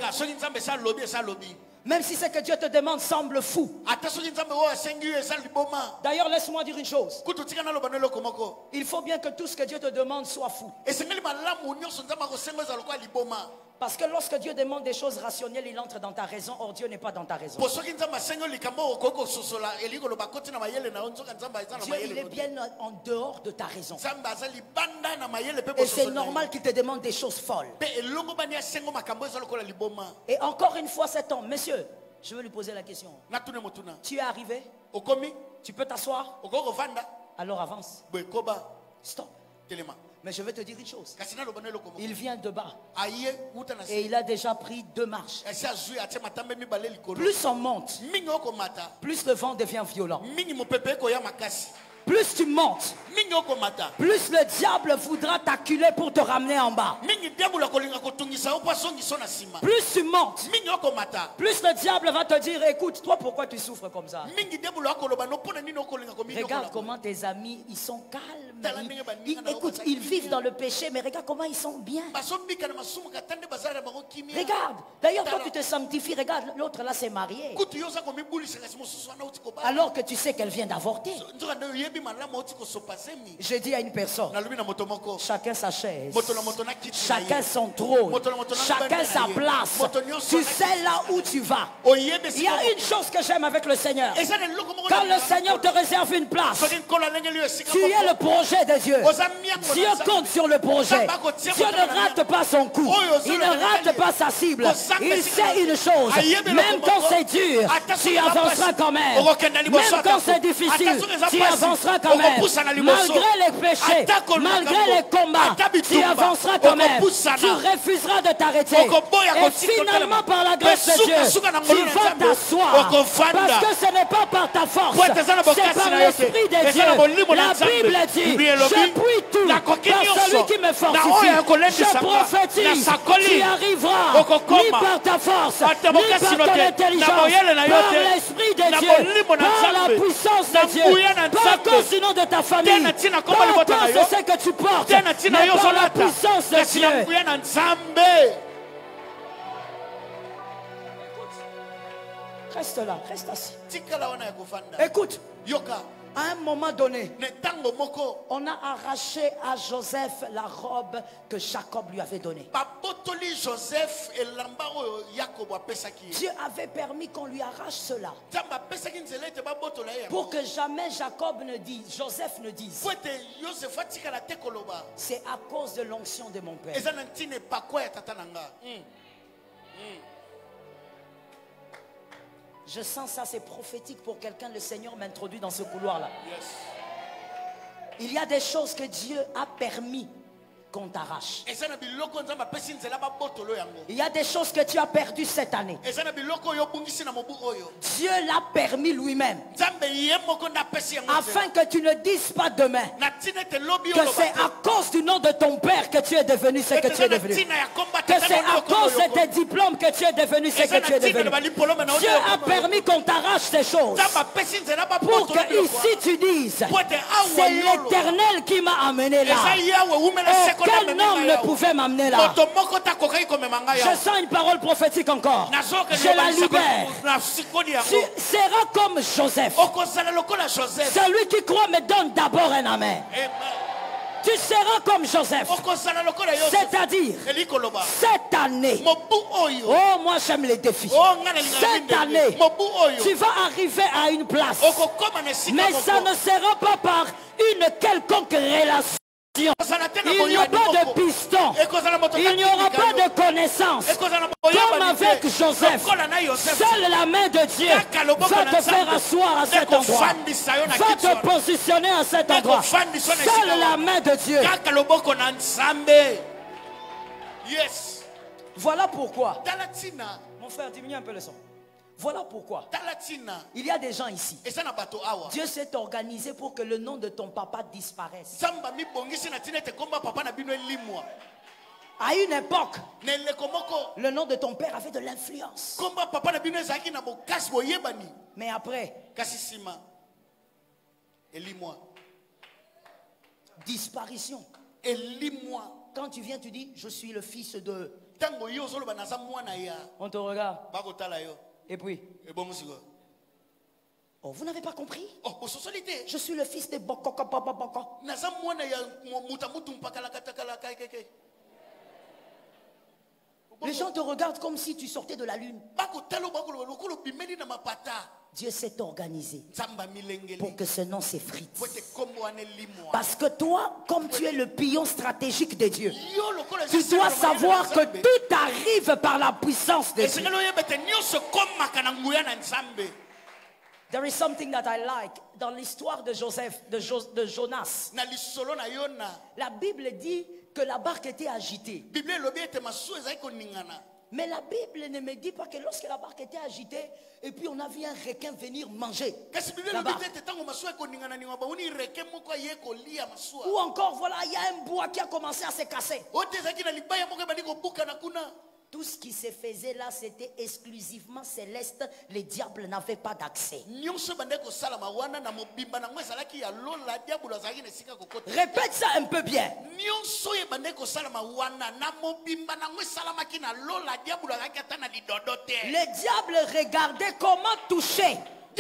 Même si ce que Dieu te demande semble fou. D'ailleurs, laisse-moi dire une chose. Il faut bien que tout ce que Dieu te demande soit fou. Parce que lorsque Dieu demande des choses rationnelles, il entre dans ta raison. Or, Dieu n'est pas dans ta raison. Dieu, il est bien en dehors de ta raison. Et c'est normal qu'il te demande des choses folles. Et encore une fois, cet homme, monsieur, je veux lui poser la question. Tu es arrivé? Tu peux t'asseoir? Alors avance. Stop. Mais je vais te dire une chose. Il vient de bas. Et il a déjà pris deux marches. Plus on monte, plus le vent devient violent. Plus tu montes, plus le diable voudra t'acculer pour te ramener en bas. Plus tu montes, plus le diable va te dire, écoute, toi pourquoi tu souffres comme ça? Regarde comment tes amis, ils sont calmes. Ils, ils, écoute, ils vivent dans le péché, mais regarde comment ils sont bien. Regarde, d'ailleurs toi tu te sanctifies, regarde, l'autre là s'est marié. Alors que tu sais qu'elle vient d'avorter. Je dis à une personne, chacun sa chaise, chacun son trône, chacun sa place. Tu sais là où tu vas. Il y a une chose que j'aime avec le Seigneur. Quand le Seigneur te réserve une place, tu es le projet de Dieu. Dieu compte sur le projet. Dieu ne rate pas son coup. Il ne rate pas sa cible. Il sait une chose, même quand c'est dur, tu avanceras quand même. Même quand c'est difficile, tu avanceras quand même. Malgré les péchés, malgré les combats, tu avanceras quand même. Tu refuseras de t'arrêter. Et finalement, par la grâce de Dieu, tu vas t'asseoir. Parce que ce n'est pas par ta force, c'est par l'Esprit de Dieu. La Bible dit, je puis tout par celui qui me fortifie. Je prophétise, tu arriveras ni par ta force, ni par ton intelligence, par l'Esprit de Dieu, par la puissance de Dieu, pas à cause sinon de ta famille, pas à cause de ce que tu portes, mais par la puissance de Dieu. Reste là, reste assis. Écoute, à un moment donné, on a arraché à Joseph la robe que Jacob lui avait donnée. Dieu avait permis qu'on lui arrache cela. Pour que jamais Jacob ne dise, Joseph ne dise, c'est à cause de l'onction de mon père. Mm. Mm. Je sens ça, c'est prophétique pour quelqu'un. Le Seigneur m'introduit dans ce couloir-là. Yes. Il y a des choses que Dieu a permis qu'on t'arrache. Il y a des choses que tu as perdues cette année. Dieu l'a permis lui-même. Afin que tu ne dises pas demain que c'est à cause du nom de ton père que tu es devenu ce que tu es devenu. Que c'est à cause de tes diplômes que tu es devenu ce que tu es devenu. Dieu a permis qu'on t'arrache ces choses. Pour que ici tu dises, c'est l'Éternel qui m'a amené là. Quel homme ne pouvait m'amener là? Je sens une parole prophétique encore. Je la libère. Tu seras comme Joseph. Celui qui croit me donne d'abord un amen. Tu seras comme Joseph. C'est-à-dire, cette année, oh moi j'aime les défis. Cette année, tu vas arriver à une place. Mais ça ne sera pas par une quelconque relation. Il n'y a pas de piston. Il n'y aura pas de connaissance. Comme avec Joseph, seule la main de Dieu va te faire asseoir à cet endroit. Va te positionner à cet endroit. Seule la main de Dieu. Voilà pourquoi. Mon frère, diminue un peu le son. Voilà pourquoi il y a des gens ici. Dieu s'est organisé pour que le nom de ton papa disparaisse. À une époque, le nom de ton père avait de l'influence. Mais après, disparition. Quand tu viens, tu dis, je suis le fils de... On te regarde. Et puis, oh, vous n'avez pas compris? Je suis le fils de Boko. Les gens te regardent comme si tu sortais de la lune. Dieu s'est organisé pour que ce nom s'effrite. Parce que toi, comme tu es le pion stratégique de Dieu, tu dois savoir que tout arrive par la puissance de Dieu. There is something that I like dans l'histoire de Joseph, de, jo de Jonas. La Bible dit que la barque était agitée. Mais la Bible ne me dit pas que lorsque la barque était agitée, et puis on a vu un requin venir manger la barque. Ou encore, voilà, il y a un bois qui a commencé à se casser. Tout ce qui se faisait là, c'était exclusivement céleste. Les diables n'avaient pas d'accès. Répète ça un peu bien. Les diables regardaient comment toucher.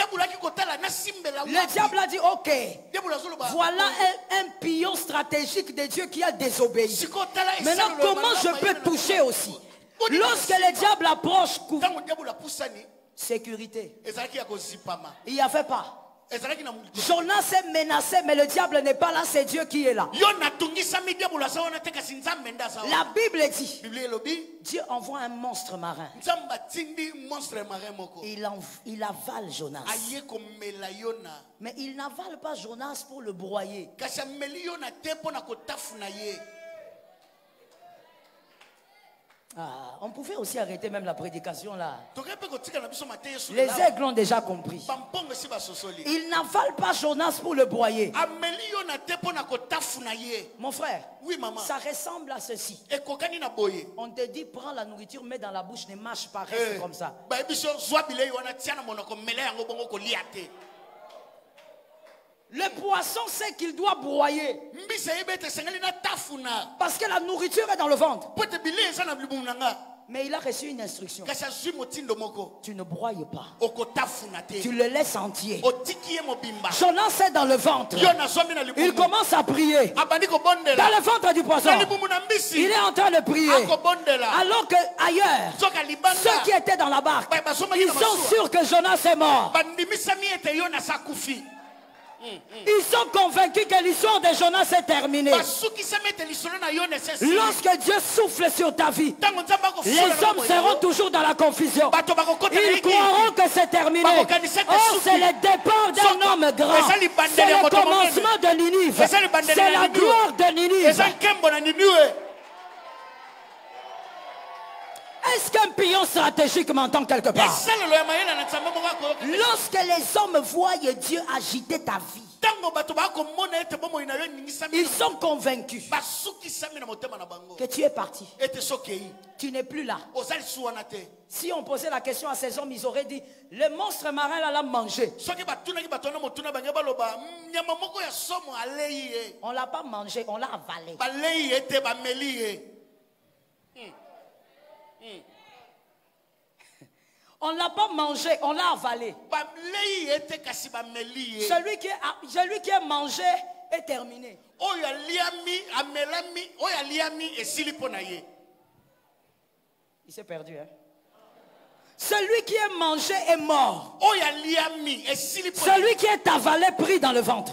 Le diable a dit, ok, voilà un, un pion stratégique de Dieu qui a désobéi. Maintenant, comment je peux toucher aussi? Lorsque le diable approche, sécurité. Il n'y avait pas. Jonas est menacé, mais le diable n'est pas là, c'est Dieu qui est là. La Bible dit, Dieu envoie un monstre marin. Il, en, il avale Jonas. Mais il n'avale pas Jonas pour le broyer. Ah, on pouvait aussi arrêter même la prédication là. Les aigles ont déjà compris. Il n'avale pas Jonas pour le broyer. Mon frère, oui, maman. Ça ressemble à ceci. On te dit, prends la nourriture, mets dans la bouche, ne marche pas, reste hey. Comme ça. Le poisson sait qu'il doit broyer. Parce que la nourriture est dans le ventre. Mais il a reçu une instruction. Tu ne broyes pas. Tu le laisses entier. Jonas est dans le ventre. Il commence à prier. Dans le ventre du poisson. Il est en train de prier. Alors que ailleurs, ceux qui étaient dans la barque, ils sont sûrs que Jonas est mort. Ils sont convaincus que l'histoire de Jonas est terminée. Lorsque Dieu souffle sur ta vie, les hommes seront toujours dans la confusion. Ils croiront que c'est terminé. Oh, c'est le départ d'un homme grand. C'est le commencement de Ninive. C'est la gloire de Ninive. Est-ce qu'un pion stratégique m'entend quelque part? Lorsque les hommes voient Dieu agiter ta vie, ils sont convaincus que tu es parti. Tu n'es plus là. Si on posait la question à ces hommes, ils auraient dit, le monstre marin là l'a mangé. On ne l'a pas mangé, on l'a avalé. On ne l'a pas mangé, on l'a avalé. Celui qui est, celui qui est mangé est terminé. Il s'est perdu, hein? Celui qui est mangé est mort. Celui qui est avalé pris dans le ventre.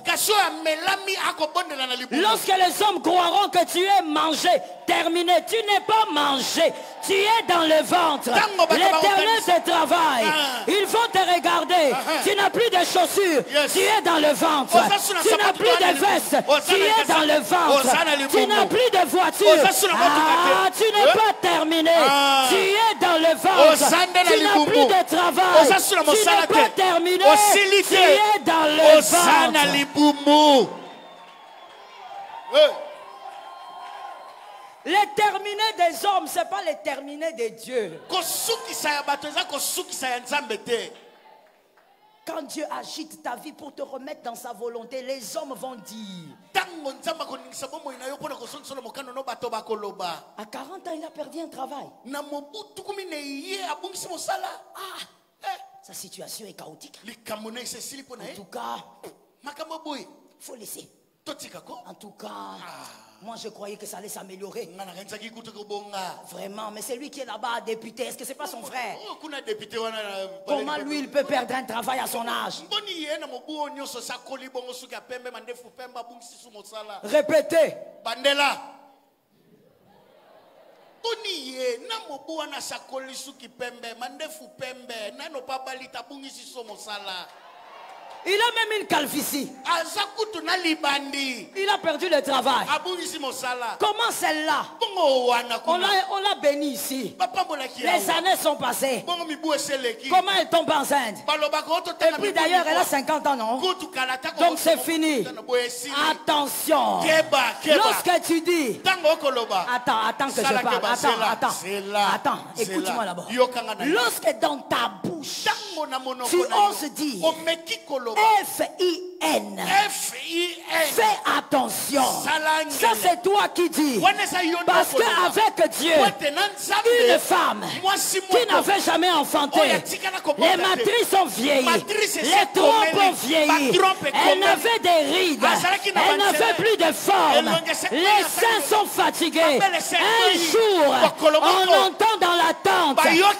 Lorsque les hommes croiront que tu es mangé, terminé, tu n'es pas mangé. Tu es dans le ventre. L'Éternel te travaille. Ils vont te regarder. Tu n'as plus de chaussures. Tu es dans le ventre. Tu n'as plus de vestes. Tu es dans le ventre. Tu n'as plus de voiture. Ah, tu n'es pas terminé. Tu es dans le ventre. Tu n'as plus de travail. Tu n'es pas terminé. Tu es dans le ventre. Les terminés des hommes, ce n'est pas les terminés de Dieu. Quand Dieu agite ta vie pour te remettre dans sa volonté, les hommes vont dire. À quarante ans, il a perdu un travail. Ah, sa situation est chaotique. En tout cas, il faut laisser. En tout cas, moi je croyais que ça allait s'améliorer. Vraiment, mais c'est lui qui est là-bas, député. Est-ce que c'est pas son frère? Comment lui il peut perdre un travail à son âge? Répétez. Il a même une calvitie. Il a perdu le travail. Comment celle-là? On l'a béni ici. Les années sont passées. Comment elle tombe enceinte? Et puis d'ailleurs, elle a cinquante ans, non? Donc c'est fini. Attention. Lorsque tu dis... Attends, attends que je parle. Attends, attends. Attends, écoute-moi d'abord. Lorsque dans ta bouche, tu oses dire... F I N. F I N. Fais attention. Ça c'est toi qui dis. Parce qu'avec Dieu, une femme qui n'avait jamais enfanté, les matrices ont vieilli, les trompes ont vieilli, elle n'avait des rides, elle n'avait plus de forme, les seins sont fatigués. Un jour, on entend dans la tente,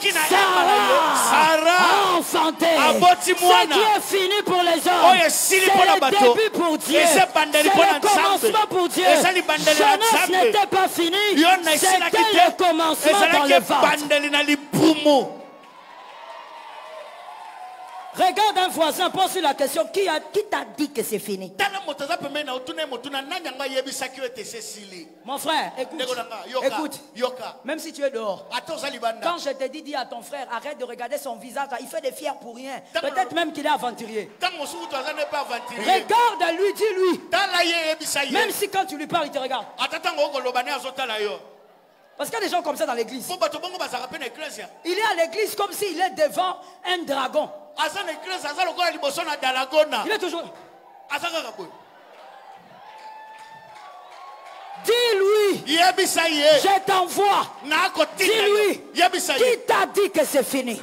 Sarah a enfanté. Ce qui est fini pour les hommes, c'est le début pour Dieu, c'est le commencement pour Dieu. Jonas n'était pas fini, c'était le commencement dans le ventre. Regarde un voisin, pose la question, qui a, qui t'a dit que c'est fini? Mon frère, écoute, écoute, même si tu es dehors, quand je te dis, dis à ton frère, arrête de regarder son visage, il fait des fiers pour rien. Peut-être même qu'il est aventurier. Regarde-lui, dis-lui. Même si quand tu lui parles, il te regarde. Parce qu'il y a des gens comme ça dans l'église. Il est à l'église comme s'il est devant un dragon. Il est toujours. Dis-lui, je t'envoie. Dis-lui, qui t'a dit que c'est fini?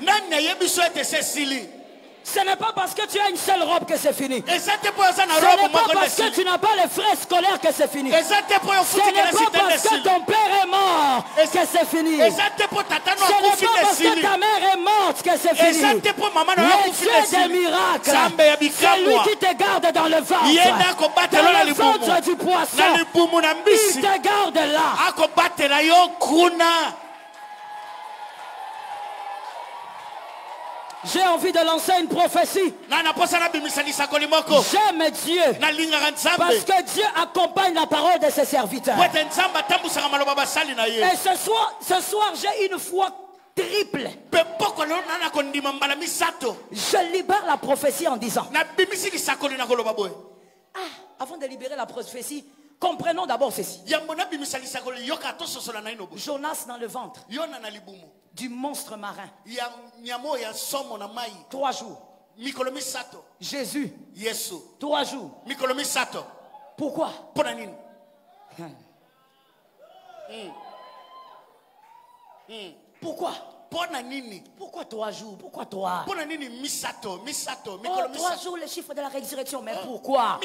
Ce n'est pas parce que tu as une seule robe que c'est fini. Ce n'est pas parce que tu n'as pas les frais scolaires que c'est fini. Ce n'est pas parce que ton père est mort que c'est fini. Ce n'est pas parce que ta mère est morte que c'est fini. Le Dieu des miracles, c'est lui qui te garde dans le ventre. Dans le ventre du poisson, il te garde là. J'ai envie de lancer une prophétie. J'aime Dieu parce que Dieu accompagne la parole de ses serviteurs. Et ce soir, ce soir j'ai une foi triple. Je libère la prophétie en disant, ah, avant de libérer la prophétie, comprenons d'abord ceci. Jonas dans le ventre du monstre marin. Trois jours. Jésus. Trois jours. Pourquoi? Pourquoi? Pourquoi trois jours? Pourquoi trois? Oh, trois jours, le chiffre de la résurrection. Mais pourquoi?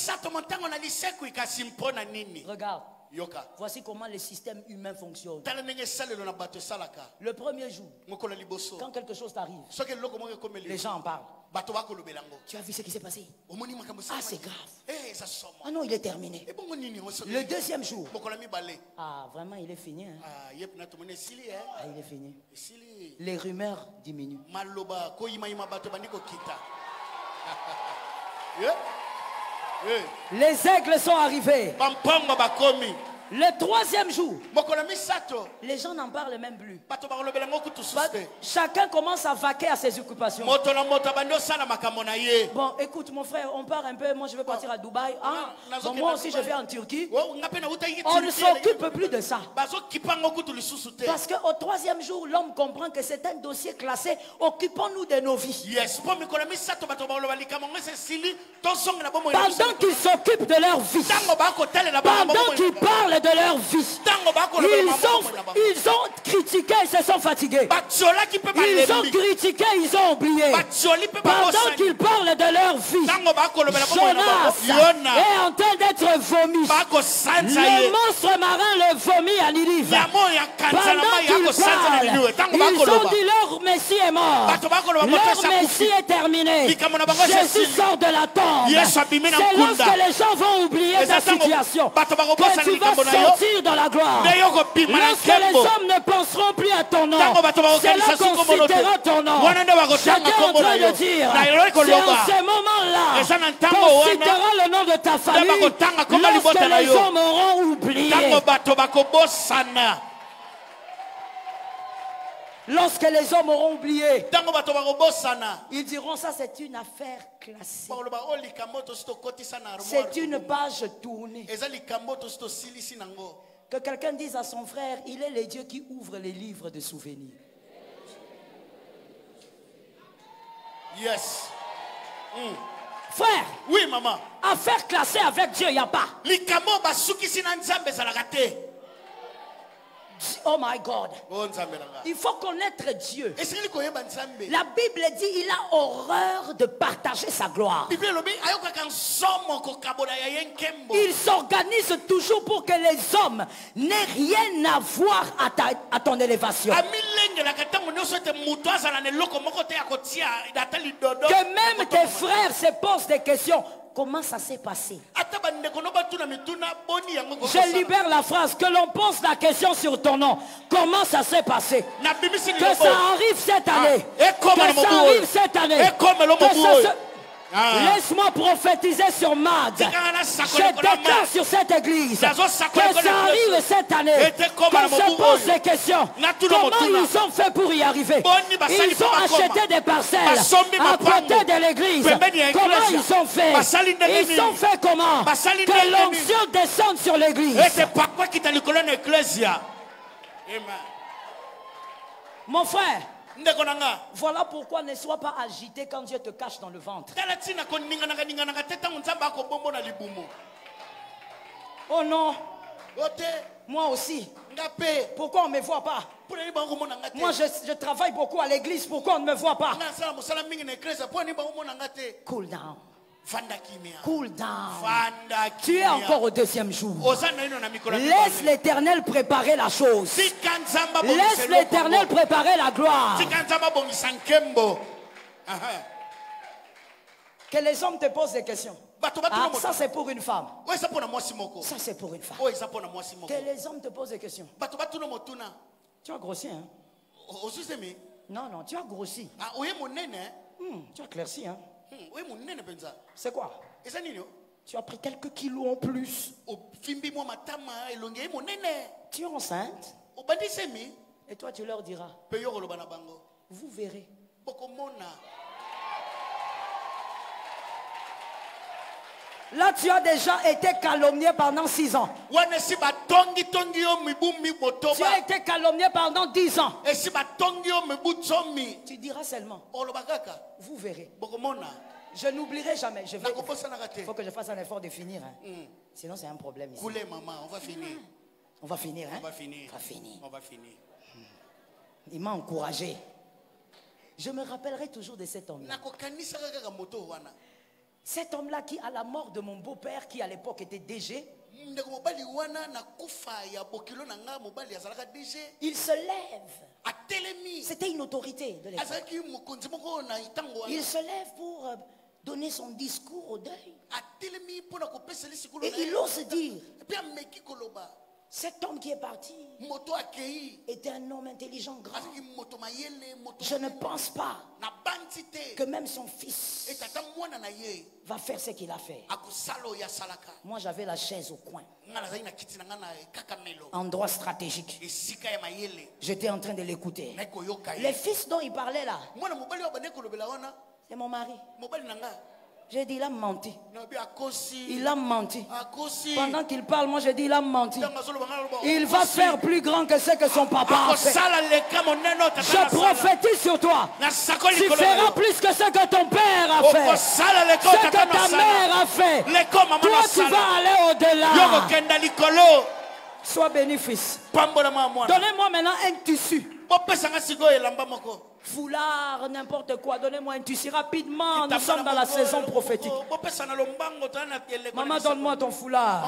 Regarde. Voici comment le système humain fonctionne. Le premier jour, quand quelque chose t'arrive, les gens en parlent. Tu as vu ce qui s'est passé? Ah, c'est grave. Ah non, il est terminé. Le deuxième jour, ah, vraiment, il est fini. Hein? Ah, il est fini. Les rumeurs diminuent. Les aigles sont arrivés. Le troisième jour, les gens n'en parlent même plus. Chacun commence à vaquer à ses occupations. Bon, écoute mon frère, on part un peu. Moi je vais partir à Dubaï. Hein? Bon, moi aussi je vais en Turquie. On ne s'occupe plus de ça. Parce qu'au troisième jour, l'homme comprend que c'est un dossier classé. Occupons-nous de nos vies. Pendant qu'ils s'occupent de leur vie, pendant qu'ils parlent de leur vie, ils ont, ils ont critiqué, ils se sont fatigués. Ils ont critiqué, ils ont oublié. Pendant qu'ils parlent de leur vie, Jonas est en train d'être vomi. Le monstre marin le vomit à Ninive. Pendant qu'ils parlent, ils ont dit leur Messie est mort. Leur Messie est terminé. Jésus sort de la tombe. C'est lorsque les gens vont oublier ta situation que tu vas sortir dans la gloire. Lorsque les hommes ne penseront plus à ton nom, c'est là qu'on citera ton nom. J'étais en train de dire, c'est en ces moments-là qu'on citera le nom de ta famille lorsque les hommes auront oublié. Lorsque les hommes auront oublié, ils diront ça c'est une affaire classée. C'est une page tournée. Que quelqu'un dise à son frère, il est le Dieu qui ouvre les livres de souvenirs. Yes. Mm. Frère, oui maman. Affaire classée avec Dieu, il n'y a pas. Oh my God. Il faut connaître Dieu. La Bible dit il a horreur de partager sa gloire. Il s'organise toujours pour que les hommes n'aient rien à voir à, ta, à ton élévation. Que même tes frères se posent des questions. Comment ça s'est passé? Je libère la phrase. Que l'on pose la question sur ton nom. Comment ça s'est passé? Que ça arrive cette année. Que ça arrive cette année. Que ça... Ah. Laisse-moi prophétiser sur Mag. Je déclare sur cette église que ça arrive cette année. Qu'on se pose des questions. Comment ils ont fait pour y arriver? Ils ont acheté des parcelles à côté de l'église. Comment ils ont fait? Ils ont fait comment? Que l'onction descende sur l'église. Mon frère, voilà pourquoi ne sois pas agité quand Dieu te cache dans le ventre. Oh non, Moi aussi. Pourquoi on ne me voit pas? Moi, je, je travaille beaucoup à l'église. Pourquoi on ne me voit pas? Cool down. Cool down. Tu es encore au deuxième jour. Laisse l'Éternel préparer la chose. Laisse l'Éternel préparer la gloire. Que les hommes te posent des questions. Ah, ça c'est pour une femme. Ça c'est pour une femme. Que les hommes te posent des questions. Tu as grossi, hein? Non, non, tu as grossi. Hmm, tu as éclairci, hein? C'est quoi? Tu as pris quelques kilos en plus. Tu es enceinte. Et toi tu leur diras. Vous verrez. Là, tu as déjà été calomnié pendant six ans. Tu as été calomnié pendant dix ans. Tu diras seulement. Vous verrez. Je n'oublierai jamais. Je vais... Il faut que je fasse un effort de finir. Hein. Mm. Sinon, c'est un problème ici. Coulez, maman, on va finir. On va finir. Hein? On va finir. On va finir. On va finir. Il m'a encouragé. Je me rappellerai toujours de cet homme-là. Cet homme-là qui, à la mort de mon beau-père, qui à l'époque était D G, il se lève. C'était une autorité de l'époque. Il se lève pour donner son discours au deuil. Et il ose dire, cet homme qui est parti était un homme intelligent, grand. Je ne pense pas que même son fils va faire ce qu'il a fait. Moi, j'avais la chaise au coin, endroit stratégique. J'étais en train de l'écouter. Le fils dont il parlait là, c'est mon mari. J'ai dit, il a menti. Il a menti. Pendant qu'il parle, moi j'ai dit, il a menti. Il va faire plus grand que ce que son papa a fait. Je prophétise sur toi. Tu feras plus que ce que ton père a fait. Ce que ta mère a fait. Toi, tu vas aller au-delà. Sois béni, fils. Donnez-moi maintenant un tissu. Foulard, n'importe quoi, donnez-moi un tissu rapidement. Nous sommes dans la saison prophétique. Maman, donne-moi ton foulard.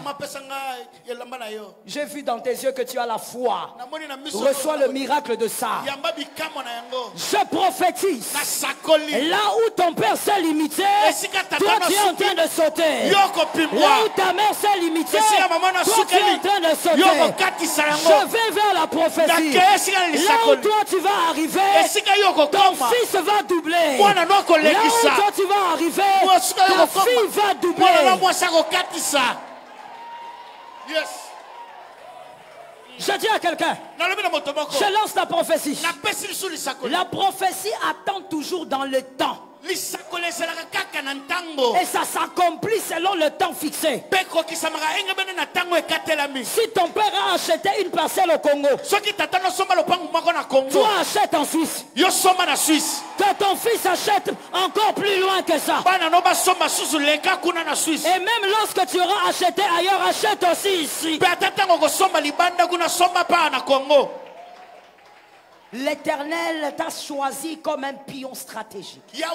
J'ai vu dans tes yeux que tu as la foi. Reçois le miracle de ça. Je prophétise. Là où ton père s'est limité, toi tu es en train de sauter. Là où ta mère s'est limitée, toi tu es en train de sauter. Je vais vers la prophétie. Là où toi tu vas arriver, ton fils va doubler. Là où toi tu vas arriver, ta fille va doubler. Yes. Je dis à quelqu'un, je lance la prophétie. La prophétie attend toujours dans le temps. Et ça s'accomplit selon le temps fixé. Si ton père a acheté une parcelle au Congo, toi achètes en Suisse. Que ton fils achète encore plus loin que ça. Et même lorsque tu auras acheté ailleurs, achète aussi ici. L'Éternel t'a choisi comme un pion stratégique. Et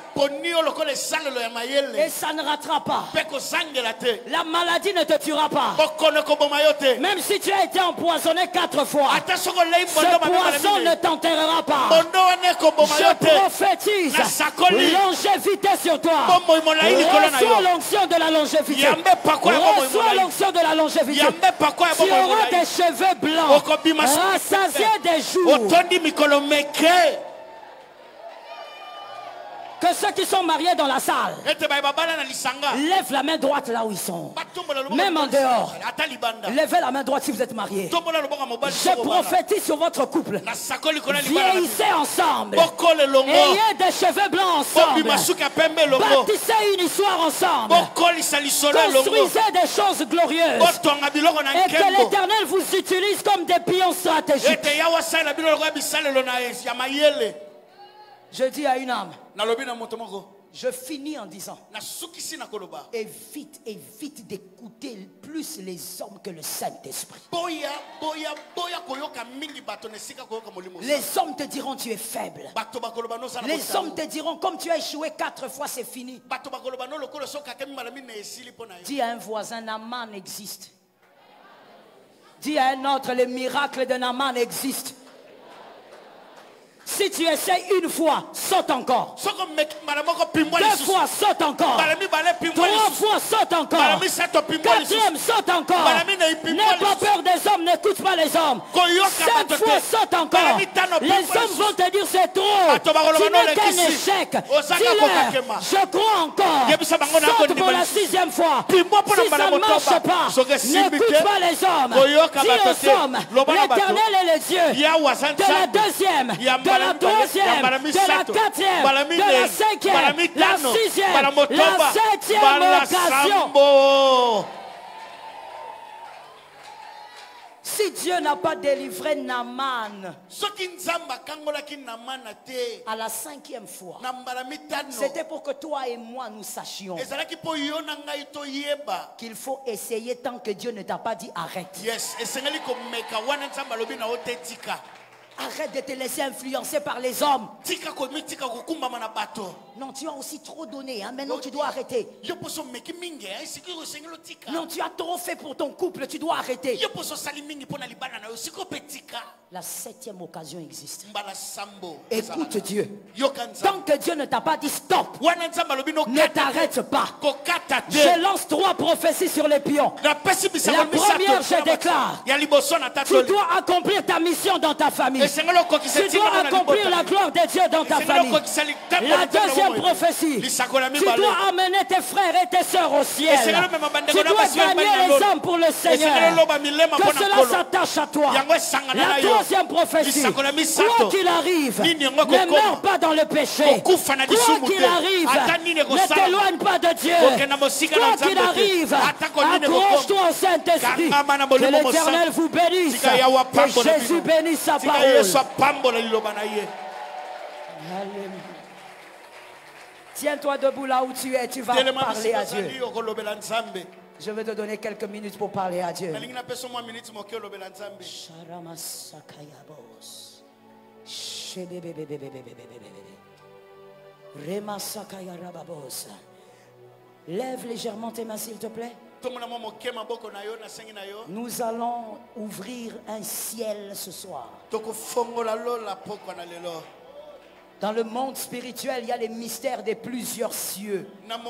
ça ne ratera pas. La maladie ne te tuera pas. Même si tu as été empoisonné quatre fois, ce poison ne t'enterrera pas. Je prophétise longévité sur toi. Reçois l'onction de la longévité. Reçois l'onction de la longévité. Tu auras des cheveux blancs, rassasiés des jours. Que ceux qui sont mariés dans la salle lèvent la main droite là où ils sont. Même en dehors, levez la main droite si vous êtes mariés. Je prophétise sur votre couple. Vieillissez ensemble. Ayez des cheveux blancs ensemble. Bâtissez une histoire ensemble. Construisez des choses glorieuses. Et que l'Éternel vous utilise comme des pions stratégiques. Je dis à une âme, Je finis en disant, évite, évite d'écouter plus les hommes que le Saint-Esprit. Les hommes te diront tu es faible. Les hommes te diront comme tu as échoué quatre fois c'est fini. Dis à un voisin, Naaman existe. Dis à un autre, le miracle de Naaman existe. Si tu essaies une fois, saute encore. Deux fois, saute encore. Trois fois, saute encore. Quatrième, saute encore. N'aie pas peur des hommes, n'écoute pas les hommes. Cinq fois, saute encore. Les hommes vont te dire c'est trop. Tu n'es qu'un échec. Dis-leur, je crois encore. Saute pour la sixième fois. Si ça ne marche pas, n'écoute pas les hommes. Dis aux hommes, l'Éternel est le Dieu de la deuxième, de la troisième, de la quatrième, de la cinquième, la sixième, la septième occasion. Si Dieu n'a pas délivré Naaman à la cinquième fois, c'était pour que toi et moi nous sachions qu'il faut essayer tant que Dieu ne t'a pas dit arrête. Arrête de te laisser influencer par les hommes. Non, tu as aussi trop donné. Hein? Maintenant, tu dois arrêter. Non, tu as trop fait pour ton couple. Tu dois arrêter. La septième occasion existe. Écoute Dieu. Tant que Dieu ne t'a pas dit stop, ne t'arrête pas. Je lance trois prophéties sur les pions. La première, je déclare, tu dois accomplir ta mission dans ta famille. Tu dois accomplir la gloire de Dieu dans ta famille. La deuxième prophétie, tu dois amener tes frères et tes sœurs au ciel. Tu dois gagner les hommes pour le Seigneur. Que cela s'attache à toi. La troisième prophétie, quoi qu'il arrive, ne meurs pas dans le péché. Quoi qu'il arrive, ne t'éloigne pas de Dieu. Quoi qu'il arrive, accroche-toi au Saint-Esprit. Que l'Éternel vous bénisse. Que Jésus bénisse sa parole. Tiens-toi debout là où tu es, tu vas parler à Dieu. Je vais te donner quelques minutes pour parler à Dieu. Lève légèrement tes mains s'il te plaît. Nous allons ouvrir un ciel ce soir. Dans le monde spirituel, il y a les mystères de plusieurs cieux.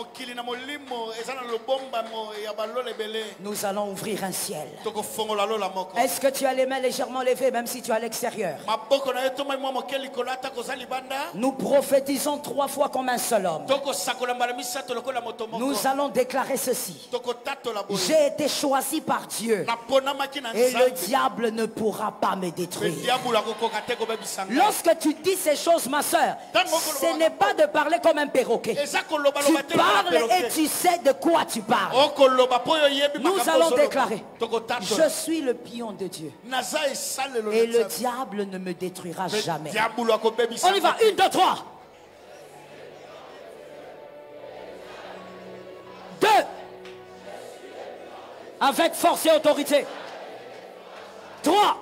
Nous allons ouvrir un ciel. Est-ce que tu as les mains légèrement levées, même si tu es à l'extérieur? Nous prophétisons trois fois comme un seul homme. Nous allons déclarer ceci. J'ai été choisi par Dieu. Et le diable ne pourra pas me détruire. Lorsque tu dis ces choses, ma soeur, ce n'est pas de parler comme un perroquet. Tu parles et tu sais de quoi tu parles. Nous allons déclarer, je suis le pion de Dieu. Et le diable ne me détruira jamais. On y va, une, deux, trois. Deux. Avec force et autorité. Trois.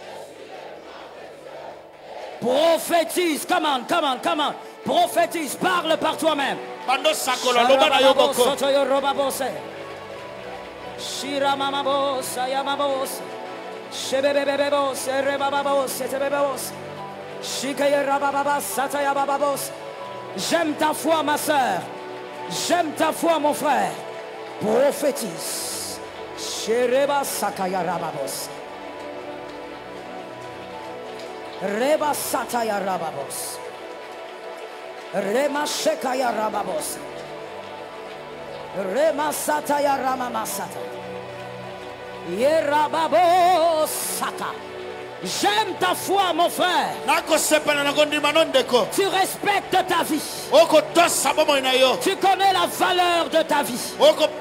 Prophétise, come on, come on, come on. Prophétise, parle par toi-même. J'aime ta foi, ma soeur. J'aime ta foi, mon frère. Prophétise. Reba sataya rababos. Rema shekaya rababos. Rema sataya ramama sata. Yerababos sata. J'aime ta foi, mon frère. Tu respectes ta vie. Tu connais la valeur de ta vie.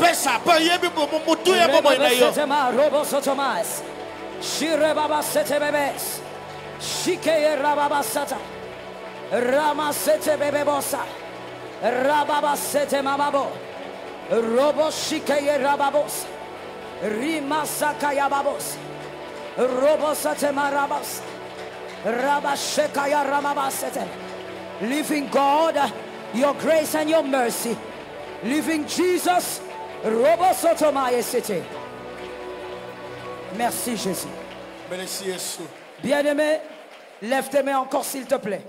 Shirebaba sete bebes. Shikeye rababasata. Ramasete bebebosa. Rababasete mamabo. Roboshikeye rababos. Rimasakaya babos. Robosate marabas. Rabashekaya rababasete. Living God, your grace and your mercy. Living Jesus. Robosotomaye city. Merci Jésus. Merci Jésus. Bien-aimé, lève tes mains encore s'il te plaît.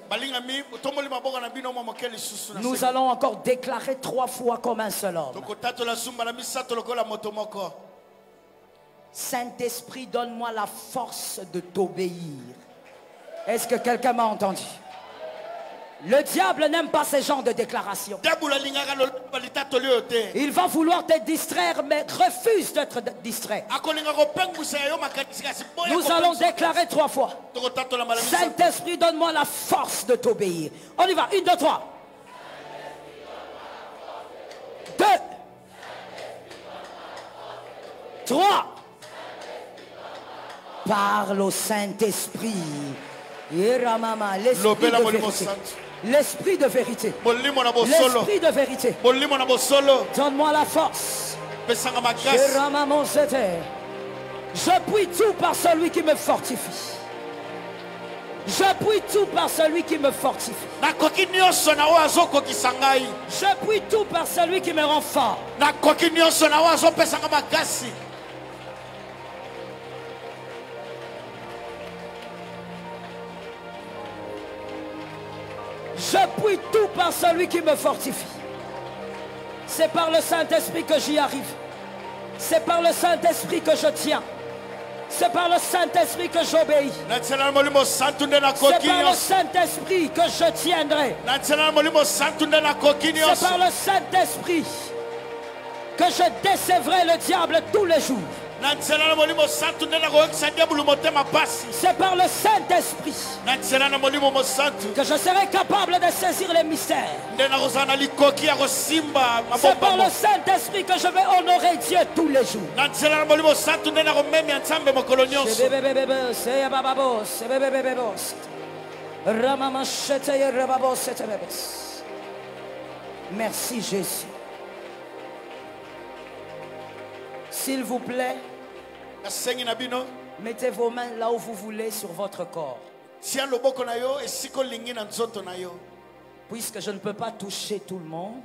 Nous allons encore déclarer trois fois comme un seul homme. Saint-Esprit, donne-moi la force de t'obéir. Est-ce que quelqu'un m'a entendu? Le diable n'aime pas ces genres de déclarations. Il va vouloir te distraire, mais refuse d'être distrait. Nous allons déclarer trois fois. Saint-Esprit, donne-moi la force de t'obéir. On y va. Une, deux, trois. Deux. Trois. Parle au Saint-Esprit. L'esprit de vérité. L'esprit de vérité. L'esprit de vérité. Donne-moi la force. Je puis tout par celui qui me fortifie. Je puis tout par celui qui me fortifie. Je puis tout par celui qui me rend fort. Je puis tout par celui qui me fortifie. C'est par le Saint-Esprit que j'y arrive. C'est par le Saint-Esprit que je tiens. C'est par le Saint-Esprit que j'obéis. C'est par le Saint-Esprit que je tiendrai. C'est par le Saint-Esprit que je décevrai le diable tous les jours. C'est par le Saint-Esprit que je serai capable de saisir les mystères. C'est par le Saint-Esprit que je vais honorer Dieu tous les jours. Merci Jésus. S'il vous plaît, mettez vos mains là où vous voulez sur votre corps. Puisque je ne peux pas toucher tout le monde,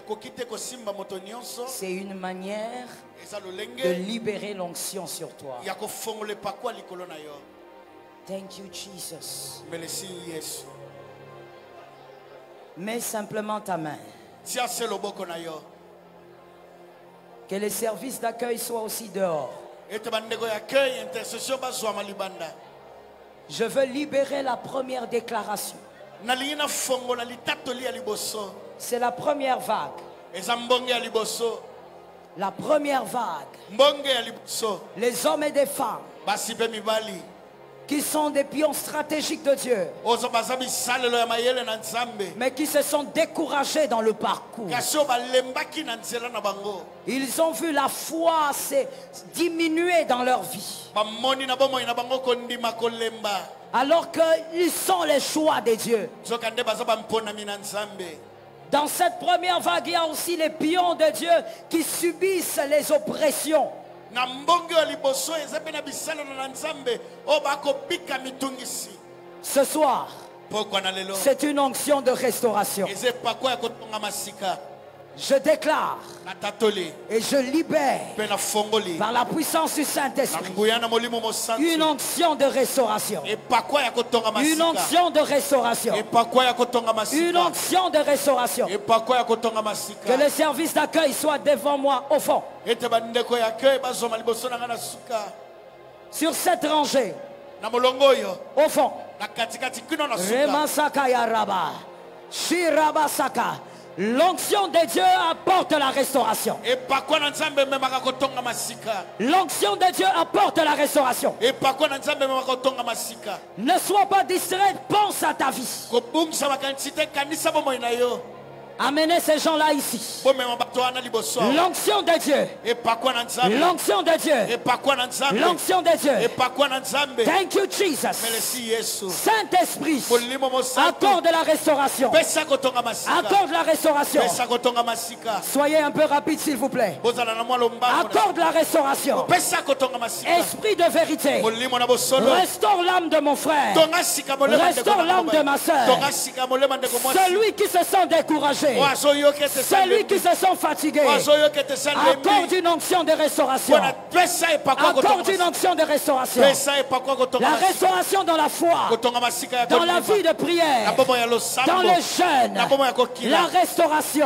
c'est une manière de libérer l'onction sur toi. Thank you, Jesus. Mets simplement ta main. Que les services d'accueil soient aussi dehors. Je veux libérer la première déclaration. C'est la première vague. La première vague. Les hommes et des femmes qui sont des pions stratégiques de Dieu, mais qui se sont découragés dans le parcours. Ils ont vu la foi s'est diminuer dans leur vie, alors qu'ils sont les choix de Dieu. Dans cette première vague, il y a aussi les pions de Dieu qui subissent les oppressions. Ce soir, c'est une onction de restauration. Je déclare et je libère par la puissance du Saint-Esprit une onction de restauration. Une onction de restauration. Une onction de restauration. Que le service d'accueil soit devant moi au fond. Sur cette rangée, au fond. L'onction de Dieu apporte la restauration. L'onction de Dieu apporte la restauration. Ne sois pas distrait, pense à ta vie. Amenez ces gens-là ici. L'onction de Dieu. L'onction de Dieu. L'onction de Dieu. Thank you, Jesus. Saint-Esprit, accorde la restauration. Accorde la restauration. Soyez un peu rapide, s'il vous plaît. Accorde la restauration. Esprit de vérité. Restaure l'âme de mon frère. Restaure l'âme de ma soeur. Celui qui se sent découragé, celui qui se sent fatigué, accorde une onction de restauration. Accorde une onction de restauration. La restauration dans la foi, dans la vie de prière, dans le jeûne, la restauration.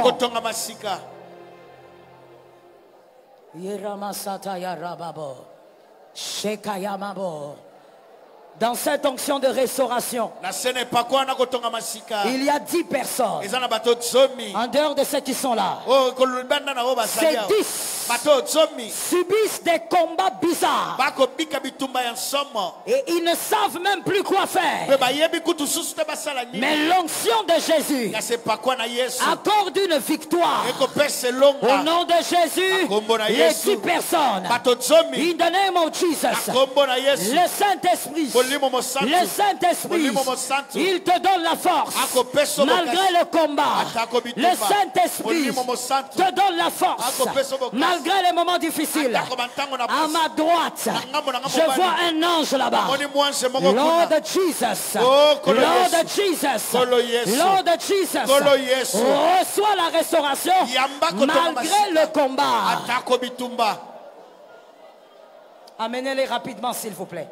Dans cette onction de restauration, il y a dix personnes. En dehors de ceux qui sont là, ces dix subissent des combats bizarres. Et ils ne savent même plus quoi faire. Mais l'onction de Jésus accorde une victoire. Au nom de Jésus, les dix personnes, in the name of Jesus, le Saint-Esprit, le Saint-Esprit, il te donne la force malgré le combat. Le Saint-Esprit te donne la force malgré les moments difficiles. À ma droite, je vois un ange là-bas. Lord Jesus, Lord Jesus, Lord Jesus, reçois la restauration malgré le combat. Amenez-les rapidement, s'il vous plaît.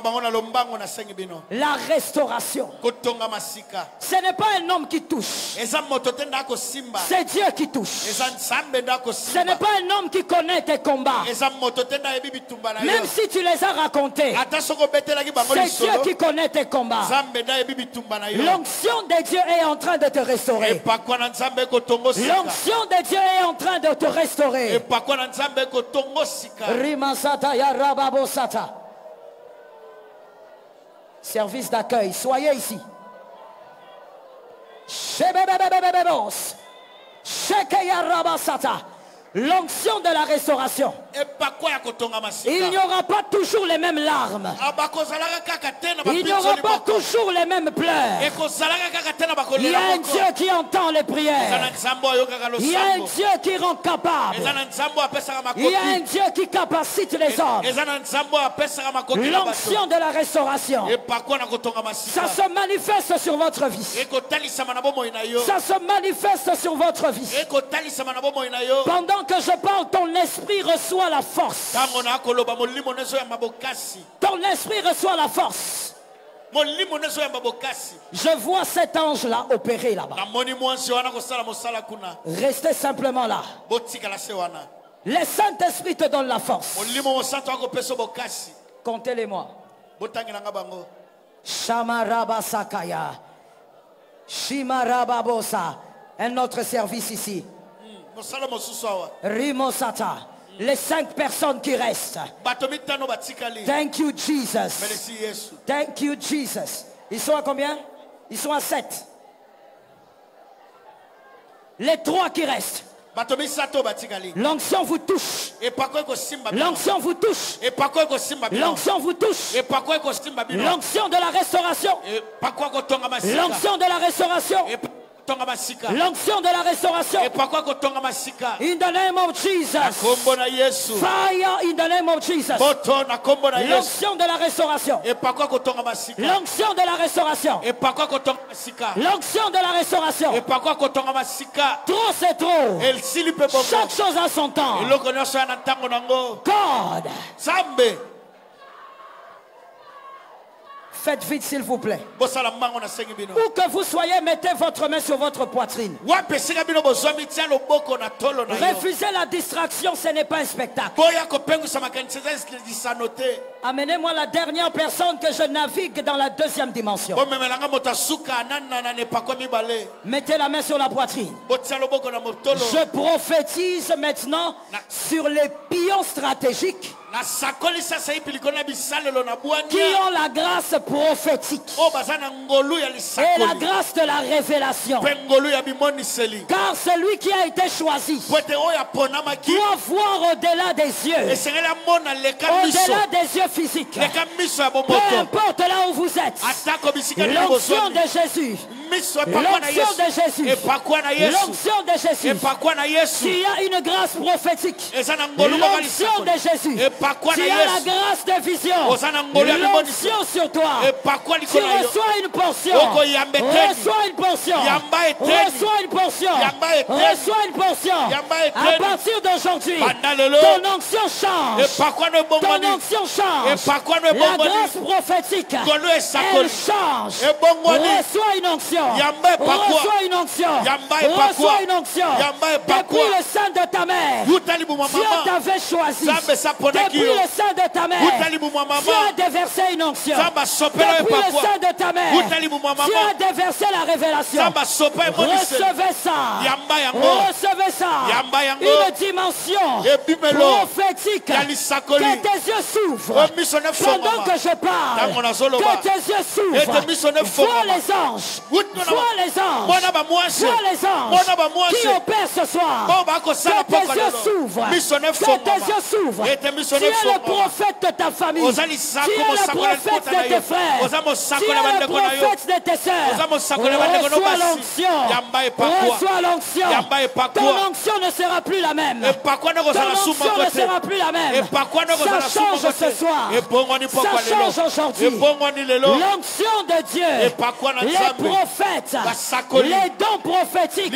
La restauration. Ce n'est pas un homme qui touche. C'est Dieu qui touche. Ce n'est pas un homme qui connaît tes combats. Même si tu les as racontés, c'est Dieu qui connaît tes combats. L'onction de Dieu est en train de te restaurer. L'onction de Dieu est en train de te restaurer. Rimasata ya Babosata. Service d'accueil, soyez ici. L'onction de la restauration. Il n'y aura pas toujours les mêmes larmes. Il n'y aura pas toujours les mêmes pleurs. Il y a un Dieu qui entend les prières. Il y a un Dieu qui rend capable. Il y a un Dieu qui capacite les hommes. L'onction de la restauration, ça se manifeste sur votre vie. Ça se manifeste sur votre vie. Pendant que je parle, ton esprit reçoit la force. Ton esprit reçoit la force. Je vois cet ange-là opérer là-bas. Restez simplement là. Le Saint-Esprit te donne la force. Comptez-les-moi. Shamaraba Sakaya. Shimaraba Bosa. Un autre service ici. Rimosata. Les cinq personnes qui restent. Thank you, Jesus. Thank you, Jesus. Ils sont à combien? Ils sont à sept. Les trois qui restent. L'onction vous touche. L'onction vous touche. L'onction vous touche. L'onction de la restauration. L'onction de la restauration. L'onction de la restauration. In the name of Jesus. Fire in the name of Jesus. L'onction de la restauration. L'onction de la restauration. L'onction de la restauration. Trop c'est trop. Chaque chose a son temps. God. Faites vite, s'il vous plaît. Où que vous soyez, mettez votre main sur votre poitrine. Refusez la distraction, ce n'est pas un spectacle. Amenez-moi la dernière personne que je navigue dans la deuxième dimension. Mettez la main sur la poitrine. Je prophétise maintenant sur les pions stratégiques qui ont la grâce prophétique et la grâce de la révélation. Car celui qui a été choisi doit voir au-delà des yeux, au-delà des yeux physiques. Peu importe là où vous êtes, l'onction de Jésus, l'onction de Jésus, l'onction de Jésus, s'il y a une grâce prophétique, l'onction de Jésus, tu as la grâce de vision, l'onction sur toi, tu reçois une portion, reçois une portion, reçois une portion, reçois une portion. À partir d'aujourd'hui, ton onction change, ton onction change, la grâce prophétique, elle change. Reçois une onction, reçois une onction, reçois une onction. Depuis le sein de ta mère, Dieu t'avait choisi. Depuis le sein de ta mère, Dieu a déversé une onction. Depuis le sein de ta mère, Dieu a déversé la révélation. Recevez ça. Recevez ça. Une dimension prophétique. Que tes yeux s'ouvrent. Pendant que je parle, que tes yeux s'ouvrent. Vois les anges. Vois les anges. Vois les anges qui opèrent ce soir. Que tes yeux s'ouvrent. Que tes yeux s'ouvrent. Tu es le prophète de ta famille. Tu es le prophète de tes frères. Tu es le prophète de tes sœurs. Reçois l'onction. Reçois l'onction. Ton onction ne sera plus la même. Ton onction ne sera plus la même. Ça change ce soir. Ça change aujourd'hui. L'onction de Dieu. Les prophètes. Les dons prophétiques.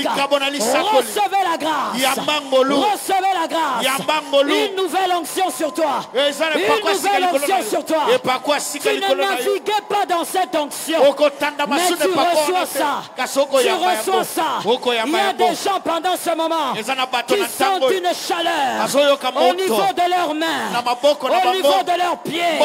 Recevez la grâce. Recevez la grâce. Une nouvelle onction sur toi. Une nouvelle onction sur toi. Tu ne navigues pas dans cette onction, mais tu reçois ça. Tu reçois ça. Il y a des gens pendant ce moment qui sentent une chaleur au niveau de leurs mains, au niveau de leurs pieds.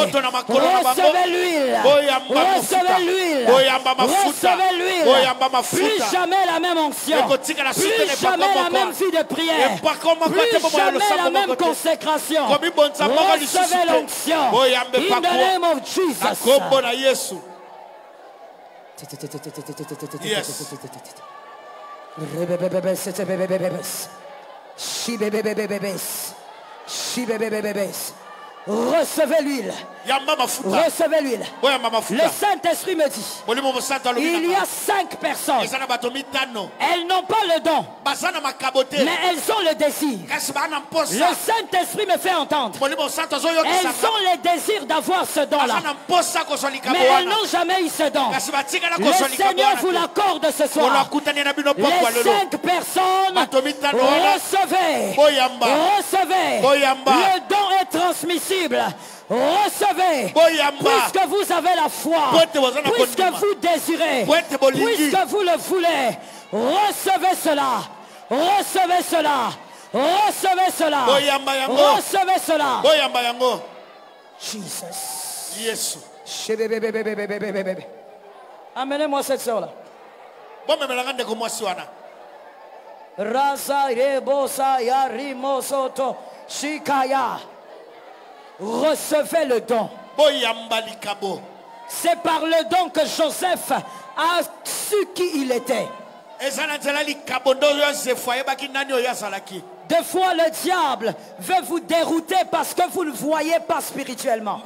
Recevez l'huile. Recevez l'huile. Recevez l'huile. Plus jamais la même onction. Plus jamais la même vie de prière. Plus jamais la même consécration. Recevez l'onction. In the name of Jesus. Yes. Recevez l'huile. Recevez l'huile. Le Saint-Esprit me dit, il y a cinq personnes. Elles n'ont pas le don, mais elles ont le désir. Le Saint-Esprit me fait entendre. Elles ont le désir d'avoir ce don-là, mais elles n'ont jamais eu ce don. Le Seigneur vous l'accorde ce soir. Les cinq personnes, recevez. Recevez. Le don est transmissible. Recevez, puisque vous avez la foi, puisque vous désirez, puisque vous le voulez. Recevez cela. Recevez cela. Recevez cela. Recevez cela. Jesus. Amenez-moi cette soeur-là. Rasa rebosa yarimo soto shikaya. Recevez le don. C'est par le don que Joseph a su qui il était. Des fois, le diable veut vous dérouter parce que vous ne le voyez pas spirituellement.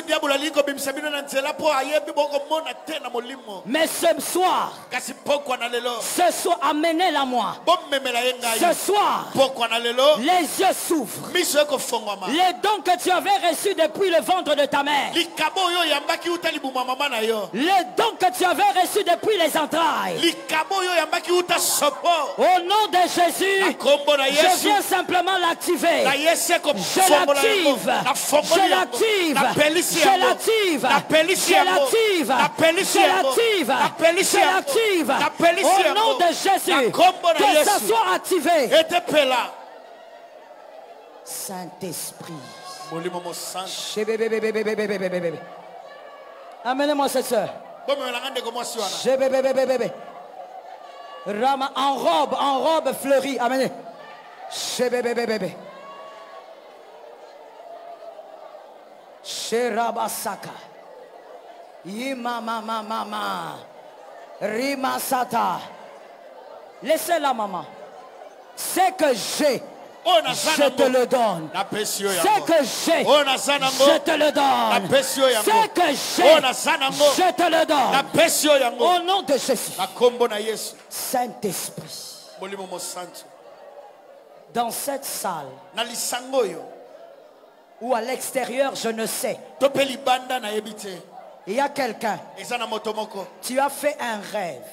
Mais ce soir, ce soir, amenez-la moi. Ce soir, les yeux s'ouvrent. Les dons que tu avais reçus depuis le ventre de ta mère, les dons que tu avais reçus depuis les entrailles, au nom de Jésus, je viens simplement l'activer. Je l'active. Je l'active. Je l'active. Je l'active. Je l'active. Je l'active. Au nom de Jésus. Que ça soit activé. Saint-Esprit. Amenez-moi cette soeur. Rama en robe, en robe fleurie. Amenez. Sherabasaka. Yimama mama mama. Rimasata. Laissez-la, maman. C'est que j'ai. Je te le donne. C'est que j'ai. Je te le donne. C'est que j'ai. Je te le donne. Au nom de Jésus. Saint-Esprit. Dans cette salle ou à l'extérieur, je ne sais. Il y a quelqu'un. Tu as fait un rêve.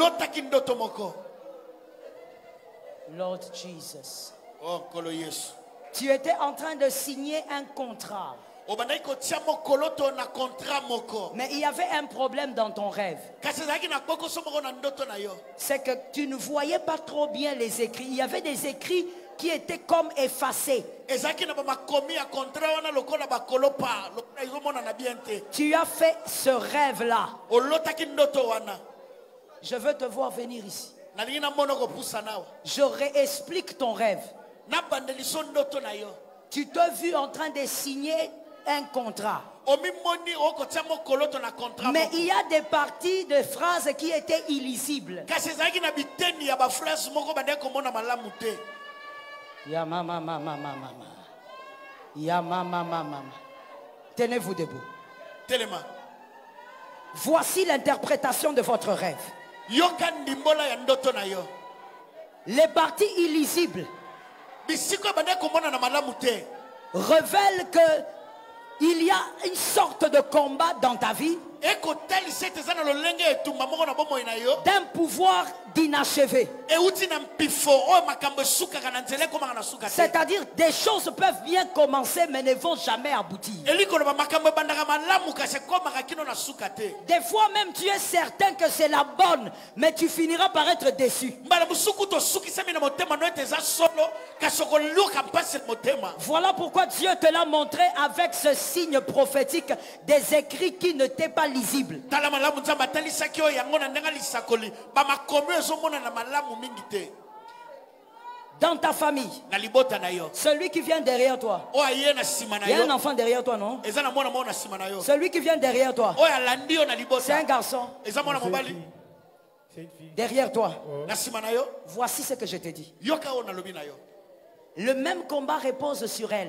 Lord Jesus. Tu étais en train de signer un contrat. Mais il y avait un problème dans ton rêve. C'est que tu ne voyais pas trop bien les écrits. Il y avait des écrits qui étaient comme effacés. Tu as fait ce rêve-là. Je veux te voir venir ici. Je réexplique ton rêve. Tu t'es vu en train de signer un contrat. Mais il y a des parties de phrases qui étaient illisibles. Ya mama mama mama. Ya mama mama. Tenez-vous debout. Voici l'interprétation de votre rêve. Les parties illisibles révèlent que il y a une sorte de combat dans ta vie, d'un pouvoir d'inachevé. C'est-à-dire des choses peuvent bien commencer mais ne vont jamais aboutir. Des fois même tu es certain que c'est la bonne, mais tu finiras par être déçu. Voilà pourquoi Dieu te l'a montré avec ce signe prophétique des écrits qui ne t'étaient pas lisibles. Dans ta famille, celui qui vient derrière toi, il y a un enfant derrière toi, non? Celui qui vient derrière toi, c'est un garçon. Derrière toi, voici ce que je te dis. Le même combat repose sur elle.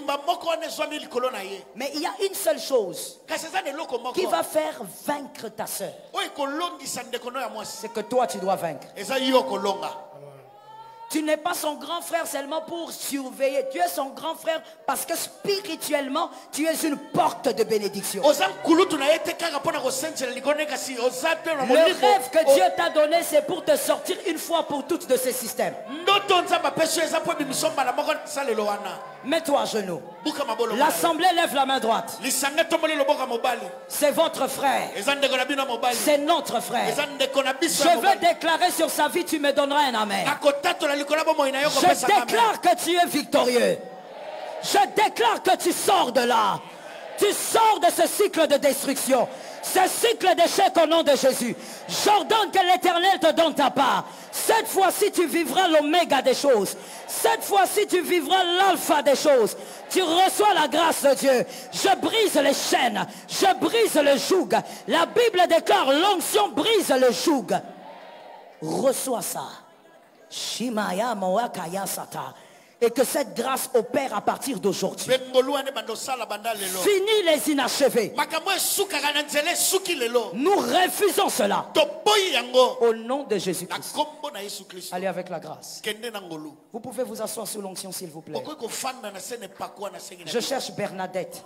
Mais il y a une seule chose qui va faire vaincre ta soeur. C'est que toi tu dois vaincre. Tu n'es pas son grand frère seulement pour surveiller. Tu es son grand frère parce que spirituellement, tu es une porte de bénédiction. Le rêve que Dieu t'a donné, c'est pour te sortir une fois pour toutes de ces systèmes. Mets-toi à genoux. L'assemblée lève la main droite. C'est votre frère. C'est notre frère. Je veux déclarer sur sa vie, tu me donneras un amen. Je déclare que tu es victorieux. Je déclare que tu sors de là. Tu sors de ce cycle de destruction. Ce cycle d'échec au nom de Jésus. J'ordonne que l'Éternel te donne ta part. Cette fois-ci, tu vivras l'oméga des choses. Cette fois-ci, tu vivras l'alpha des choses. Tu reçois la grâce de Dieu. Je brise les chaînes. Je brise le joug. La Bible déclare l'onction brise le joug. Reçois ça. Shimaya Moakaya Sata. Et que cette grâce opère à partir d'aujourd'hui. Fini les inachevés. Nous refusons cela. Au nom de Jésus-Christ. Allez avec la grâce. Vous pouvez vous asseoir sous l'onction s'il vous plaît. Je cherche Bernadette.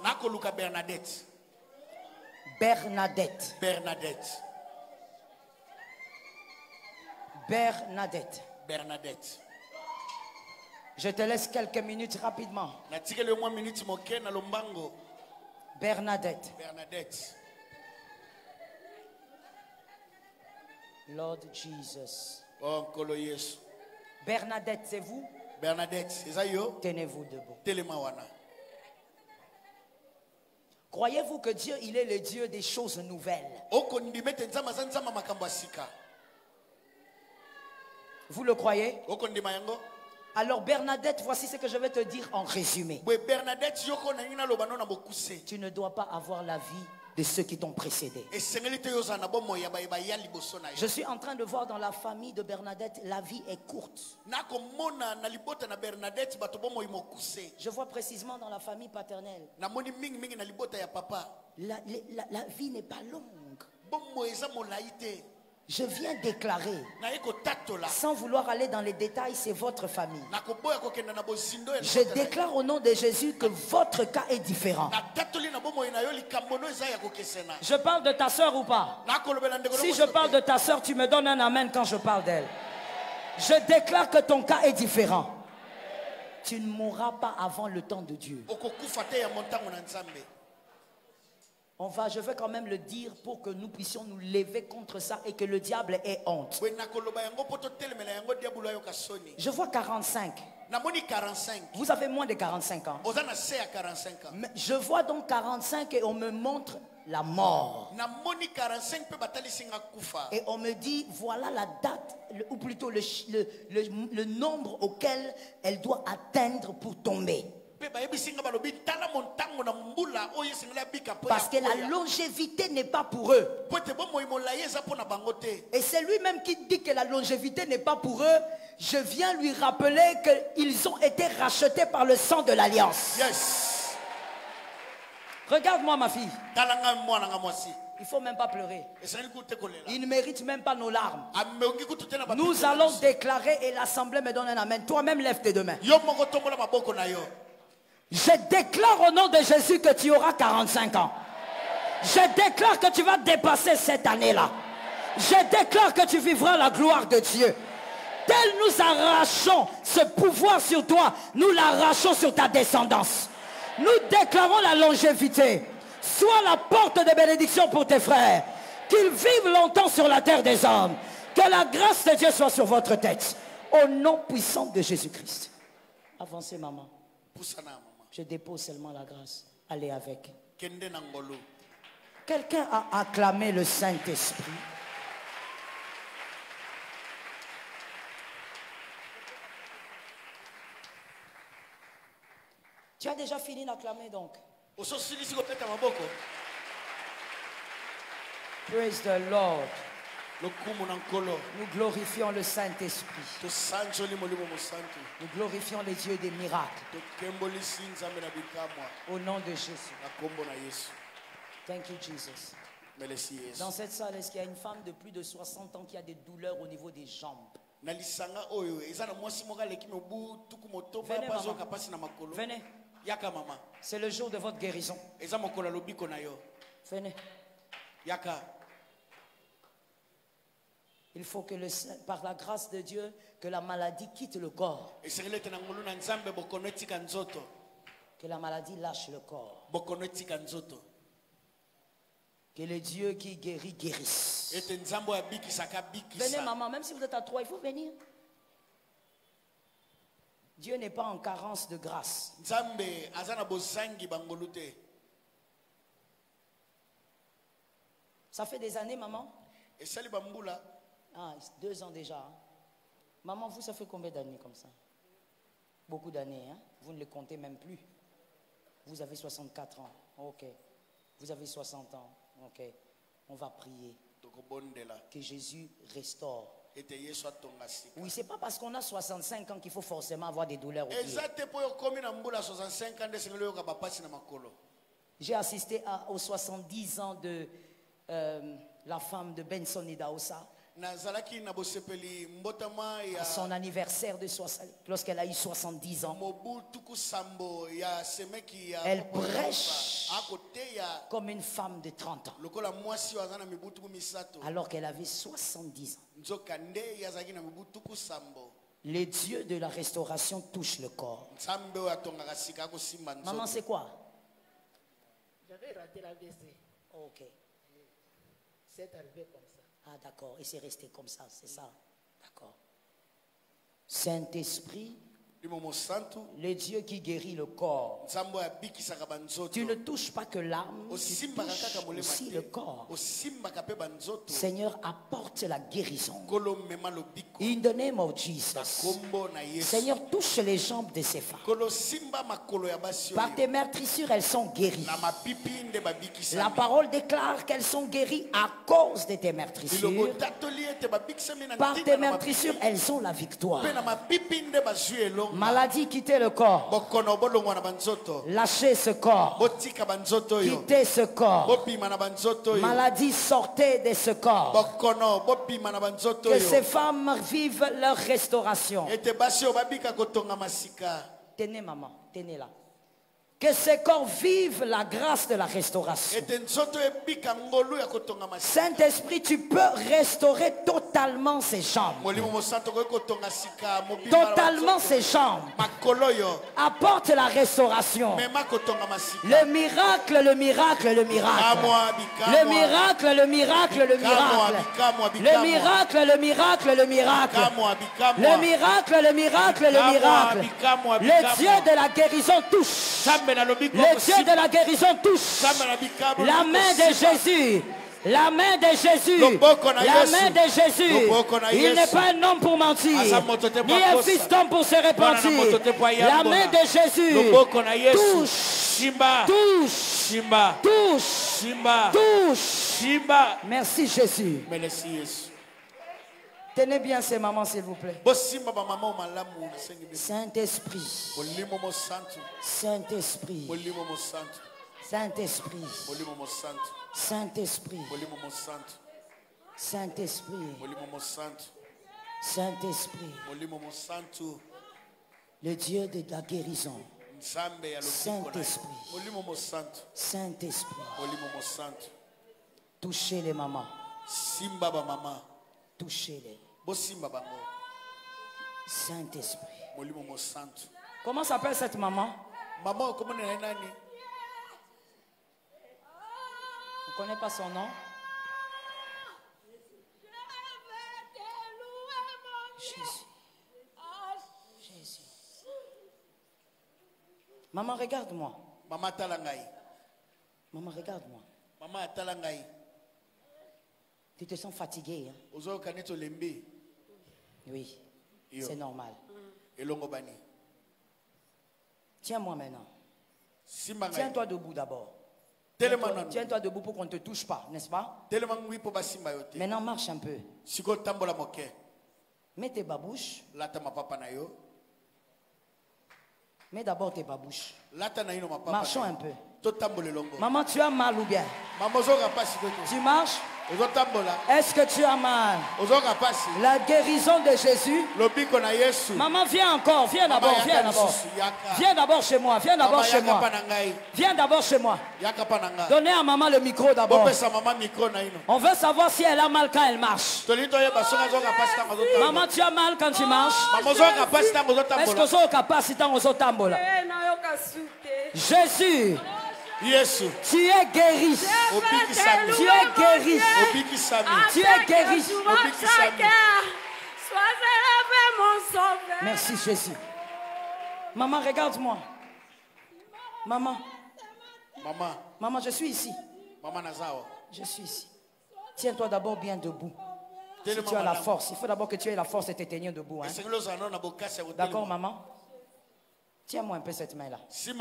Bernadette. Bernadette. Bernadette. Bernadette. Je te laisse quelques minutes rapidement. Bernadette. Bernadette. Lord Jesus. Oh, yes. Bernadette, c'est vous? Bernadette, c'est ça yo? Tenez-vous debout. Telemawana. Croyez-vous que Dieu, il est le Dieu des choses nouvelles? Vous le croyez? Alors Bernadette, voici ce que je vais te dire en résumé. Tu ne dois pas avoir la vie de ceux qui t'ont précédé. Je suis en train de voir dans la famille de Bernadette, la vie est courte. Je vois précisément dans la famille paternelle. La, la, la vie n'est pas longue. Je viens déclarer, sans vouloir aller dans les détails, c'est votre famille. Je déclare au nom de Jésus que votre cas est différent. Je parle de ta soeur ou pas? Si je parle de ta soeur, tu me donnes un amen quand je parle d'elle. Je déclare que ton cas est différent. Tu ne mourras pas avant le temps de Dieu. On va, je vais quand même le dire pour que nous puissions nous lever contre ça et que le diable ait honte. Je vois quarante-cinq. Vous avez moins de quarante-cinq ans. Mais je vois donc quarante-cinq et on me montre la mort. Et on me dit, voilà la date, ou plutôt le, le, le, le nombre auquel elle doit atteindre pour tomber. Parce que la longévité n'est pas pour eux. Et c'est lui-même qui dit que la longévité n'est pas pour eux. Je viens lui rappeler qu'ils ont été rachetés par le sang de l'alliance. Yes. Regarde-moi ma fille. Il ne faut même pas pleurer. Il ne mérite même pas nos larmes. Nous allons déclarer et l'assemblée me donne un amen. Toi-même lève tes deux mains. Je déclare au nom de Jésus que tu auras quarante-cinq ans. Je déclare que tu vas dépasser cette année-là. Je déclare que tu vivras la gloire de Dieu. Tel nous arrachons ce pouvoir sur toi, nous l'arrachons sur ta descendance. Nous déclarons la longévité. Sois la porte de bénédiction pour tes frères. Qu'ils vivent longtemps sur la terre des hommes. Que la grâce de Dieu soit sur votre tête. Au nom puissant de Jésus-Christ. Avancez, maman. Je dépose seulement la grâce. Allez avec. Quelqu'un a acclamé le Saint-Esprit. Tu as déjà fini d'acclamer donc. Praise the Lord. Nous glorifions le Saint-Esprit. Nous glorifions les dieux des miracles. Au nom de Jésus. Thank you, Jesus. Dans cette salle, est-ce qu'il y a une femme de plus de soixante ans qui a des douleurs au niveau des jambes? Venez, maman. Venez. C'est le jour de votre guérison. Venez. Il faut que le, par la grâce de Dieu, que la maladie quitte le corps. Que la maladie lâche le corps. Que le Dieu qui guérit guérisse. Venez maman, même si vous êtes à trois, il faut venir. Dieu n'est pas en carence de grâce. Ça fait des années, maman? Ah, deux ans déjà. Hein? Maman, vous, ça fait combien d'années comme ça? Beaucoup d'années, hein? Vous ne les comptez même plus. Vous avez soixante-quatre ans. Ok. Vous avez soixante ans. Ok. On va prier. Que Jésus restaure. Oui, c'est pas parce qu'on a soixante-cinq ans qu'il faut forcément avoir des douleurs au pied. J'ai assisté à, aux soixante-dix ans de euh, la femme de Benson Idaosa. À son anniversaire de lorsqu'elle a eu soixante-dix ans. Elle prêche comme une femme de trente ans. Alors qu'elle avait soixante-dix ans. Les dieux de la restauration touchent le corps. Maman, c'est quoi? J'avais raté la V C. Ok. C'est arrivé comme ça. Ah d'accord, et c'est resté comme ça, c'est ça. D'accord. Saint-Esprit, Le Dieu qui guérit le corps. Tu ne touches pas que l'âme, tu touches aussi le corps. Seigneur, apporte la guérison. In the name of Jesus. Seigneur, touche les jambes de ces femmes. Par tes meurtrissures, elles sont guéries. La parole déclare qu'elles sont guéries à cause de tes meurtrissures. Par tes meurtrissures, elles ont la victoire. Maladie, quittez le corps. Lâchez ce corps. Quittez ce corps. Maladie, sortez de ce corps. Que ces femmes vivent leur restauration. Tenez maman, tenez là. Que ces corps vivent la grâce de la restauration. Saint-Esprit, tu peux restaurer totalement ces jambes. Totalement ces jambes. Apporte la restauration. Le miracle, le miracle, le miracle. Le miracle, le miracle, le miracle. Le miracle, le miracle, le miracle. Le miracle, le miracle, le miracle. Le Dieu de la guérison touche. Le Dieu de la guérison touche. La main de Jésus. La main de Jésus. La main de Jésus. Il n'est pas un homme pour mentir, ni un fils d'homme pour se repentir. La main de Jésus touche. Touche. Touche. Touche. Merci Jésus. Tenez bien ces mamans, s'il vous plaît. Saint-Esprit. Saint-Esprit. Saint-Esprit. Saint-Esprit. Saint-Esprit. Saint-Esprit. Le Dieu de la guérison. Saint-Esprit. Saint-Esprit. Touchez les mamans. Touchez-les. Saint-Esprit. Comment s'appelle cette maman? Maman, comment elle est? On ne connaît pas son nom. Jésus. Jésus. Maman, regarde-moi. Maman, talangai. Maman, regarde-moi. Maman, talangai. Tu te sens fatigué, hein? Oui, c'est normal. Tiens-moi maintenant. Tiens-toi debout d'abord. Tiens-toi tiens debout pour qu'on ne te touche pas, n'est-ce pas? Maintenant, marche un peu. Mets tes babouches. Mets d'abord tes babouches. Marchons un peu. Maman, tu as mal ou bien? Tu marches? Est-ce que tu as mal? La guérison de Jésus. Maman, viens encore, viens d'abord, viens d'abord. Viens d'abord chez moi, viens d'abord chez moi. Viens d'abord chez moi. Donnez à maman le micro d'abord. On veut savoir si elle a mal quand elle marche. Maman, tu as mal quand tu marches? Est-ce que tu as capacité aux tambola? Jésus. Yes. Tu es guéri. Tu es guéri. Tu es guéri. Merci Jésus. Maman, regarde-moi. Maman. Maman. Maman, je suis ici. Je suis ici. Tiens-toi d'abord bien debout. Si tu as la force, il faut d'abord que tu aies la force de te tenir debout. Hein? D'accord, maman? Tiens-moi un peu cette main-là.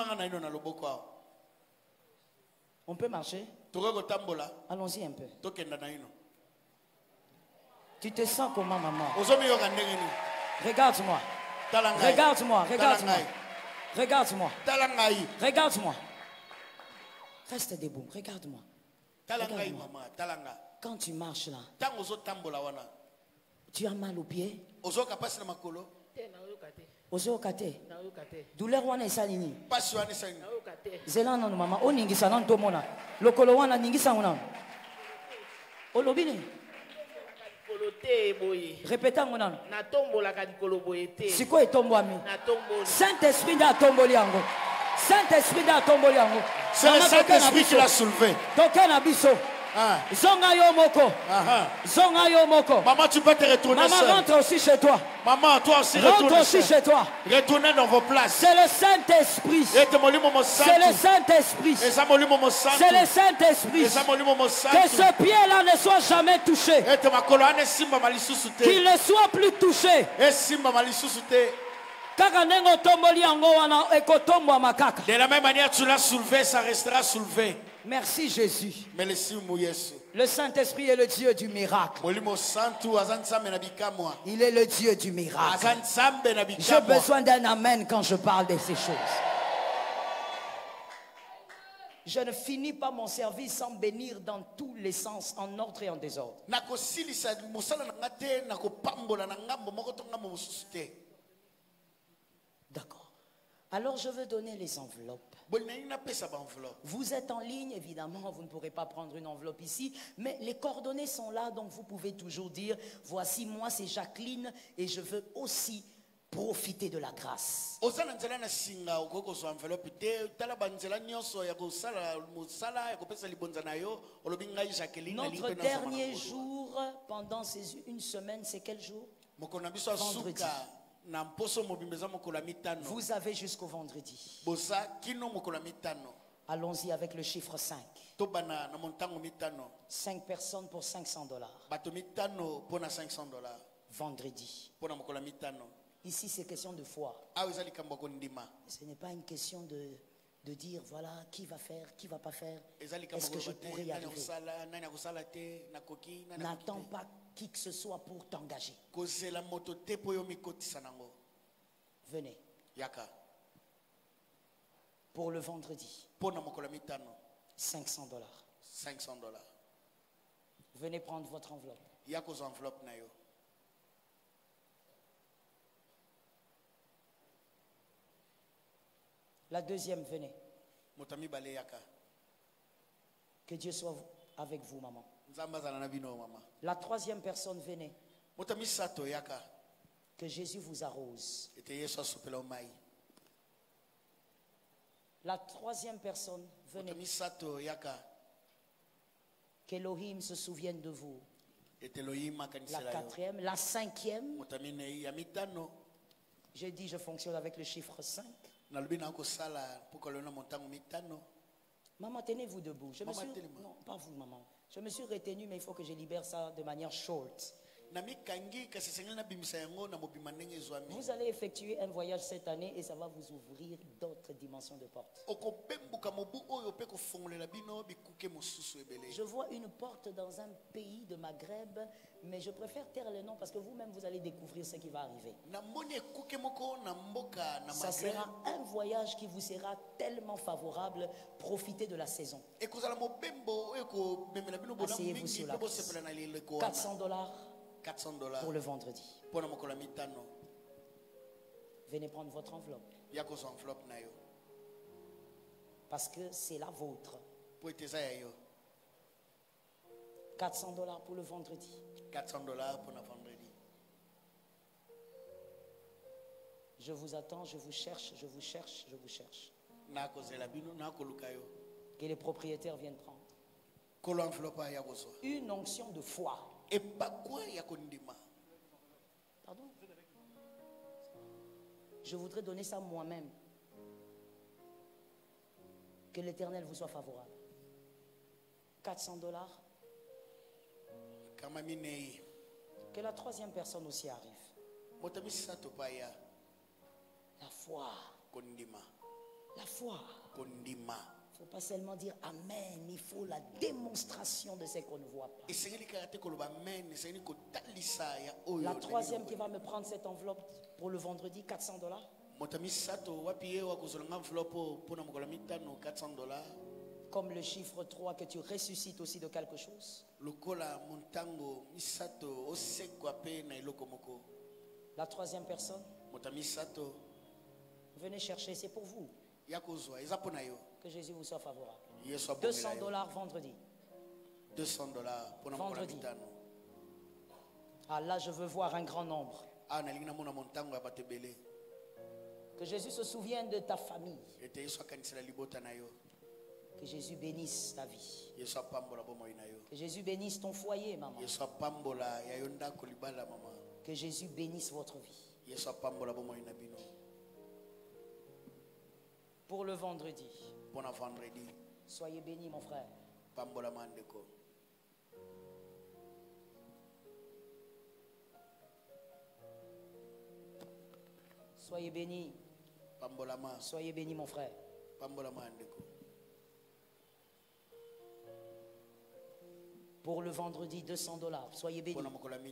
On peut marcher? Allons-y un peu. Tu te sens comment, maman? Regarde-moi. Regarde-moi, regarde-moi. Regarde-moi. Regarde-moi. Reste debout, regarde-moi. Regarde-moi. Quand tu marches là, tu as mal aux pieds? Ozokate. Douleur wana esalini. Zela nanu mama oningisa nanu tomona. Lokolo wana ningisa ngona. Olobini. Répétez ngona. Na tombola ka dikolo boyete. Siko etombwami. Na tomboli. Saint-Esprit da tomboli yango. Saint-Esprit da tomboli yango. C'est le Saint-Esprit qui l'a soulevé. Toke na biso. Zonga yo moko. Zonga yo moko. Maman, tu peux te retourner. Maman, rentre aussi chez toi. Maman, toi aussi, rentre aussi chez toi. Retournez dans vos places. C'est le Saint-Esprit. C'est le Saint-Esprit. C'est le Saint-Esprit. Que ce pied-là ne soit jamais touché. Qu'il ne soit plus touché. De la même manière, tu l'as soulevé, ça restera soulevé. Merci Jésus. Le Saint-Esprit est le Dieu du miracle. Il est le Dieu du miracle. J'ai besoin d'un amen quand je parle de ces choses. Je ne finis pas mon service sans bénir dans tous les sens, en ordre et en désordre. D'accord. Alors je veux donner les enveloppes. Vous êtes en ligne, évidemment, vous ne pourrez pas prendre une enveloppe ici, mais les coordonnées sont là, donc vous pouvez toujours dire, voici moi, c'est Jacqueline, et je veux aussi profiter de la grâce. Notre dernier jour, pendant ces une semaine, c'est quel jour? Vendredi. Vous avez jusqu'au vendredi. Allons-y avec le chiffre cinq. cinq personnes pour cinq cents dollars. Vendredi. Ici, c'est question de foi. Ce n'est pas une question de, de dire, voilà, qui va faire, qui ne va pas faire. Est-ce que je pourrais y arriver? N'attends pas qui que ce soit pour t'engager. Venez. Pour le vendredi. cinq cents dollars. Venez prendre votre enveloppe. La deuxième, venez. Que Dieu soit avec vous, maman. La troisième personne, venez. Que Jésus vous arrose. La troisième personne, venez. Qu'Elohim se souvienne de vous. La quatrième, la cinquième. J'ai dit, je fonctionne avec le chiffre cinq. Maman, tenez-vous debout. Je me suis... Non, pas vous, maman. Je me suis retenu, mais il faut que je libère ça de manière short. Vous allez effectuer un voyage cette année et ça va vous ouvrir d'autres dimensions de portes. Je vois une porte dans un pays de Maghreb, mais je préfère taire le nom parce que vous-même vous allez découvrir ce qui va arriver. Ça sera un voyage qui vous sera tellement favorable. Profitez de la saison. Asseyez-vous sur la place. quatre cents dollars. Pour le vendredi. Venez prendre votre enveloppe. Parce que c'est la vôtre. quatre cents dollars pour le vendredi. quatre cents dollars pour le vendredi. Je vous attends, je vous cherche, je vous cherche, je vous cherche. Que les propriétaires viennent prendre. Une onction de foi. Pardon? Je voudrais donner ça moi-même. Que l'Éternel vous soit favorable. quatre cents dollars. Que la troisième personne aussi arrive. La foi. La foi. Il ne faut pas seulement dire Amen, il faut la démonstration de ce qu'on ne voit pas. La troisième qui va me prendre cette enveloppe pour le vendredi, quatre cents dollars. Comme le chiffre trois, que tu ressuscites aussi de quelque chose. La troisième personne. Venez chercher, c'est pour vous. Que Jésus vous soit favorable. deux cents dollars vendredi. deux cents dollars pour vendredi. Ah là, je veux voir un grand nombre. Que Jésus se souvienne de ta famille. Que Jésus bénisse ta vie. Que Jésus bénisse ton foyer, maman. Que Jésus bénisse votre vie. Pour le vendredi. Soyez bénis, mon frère. Soyez bénis. Soyez bénis, mon frère. Pour le vendredi, deux cents dollars. Soyez bénis.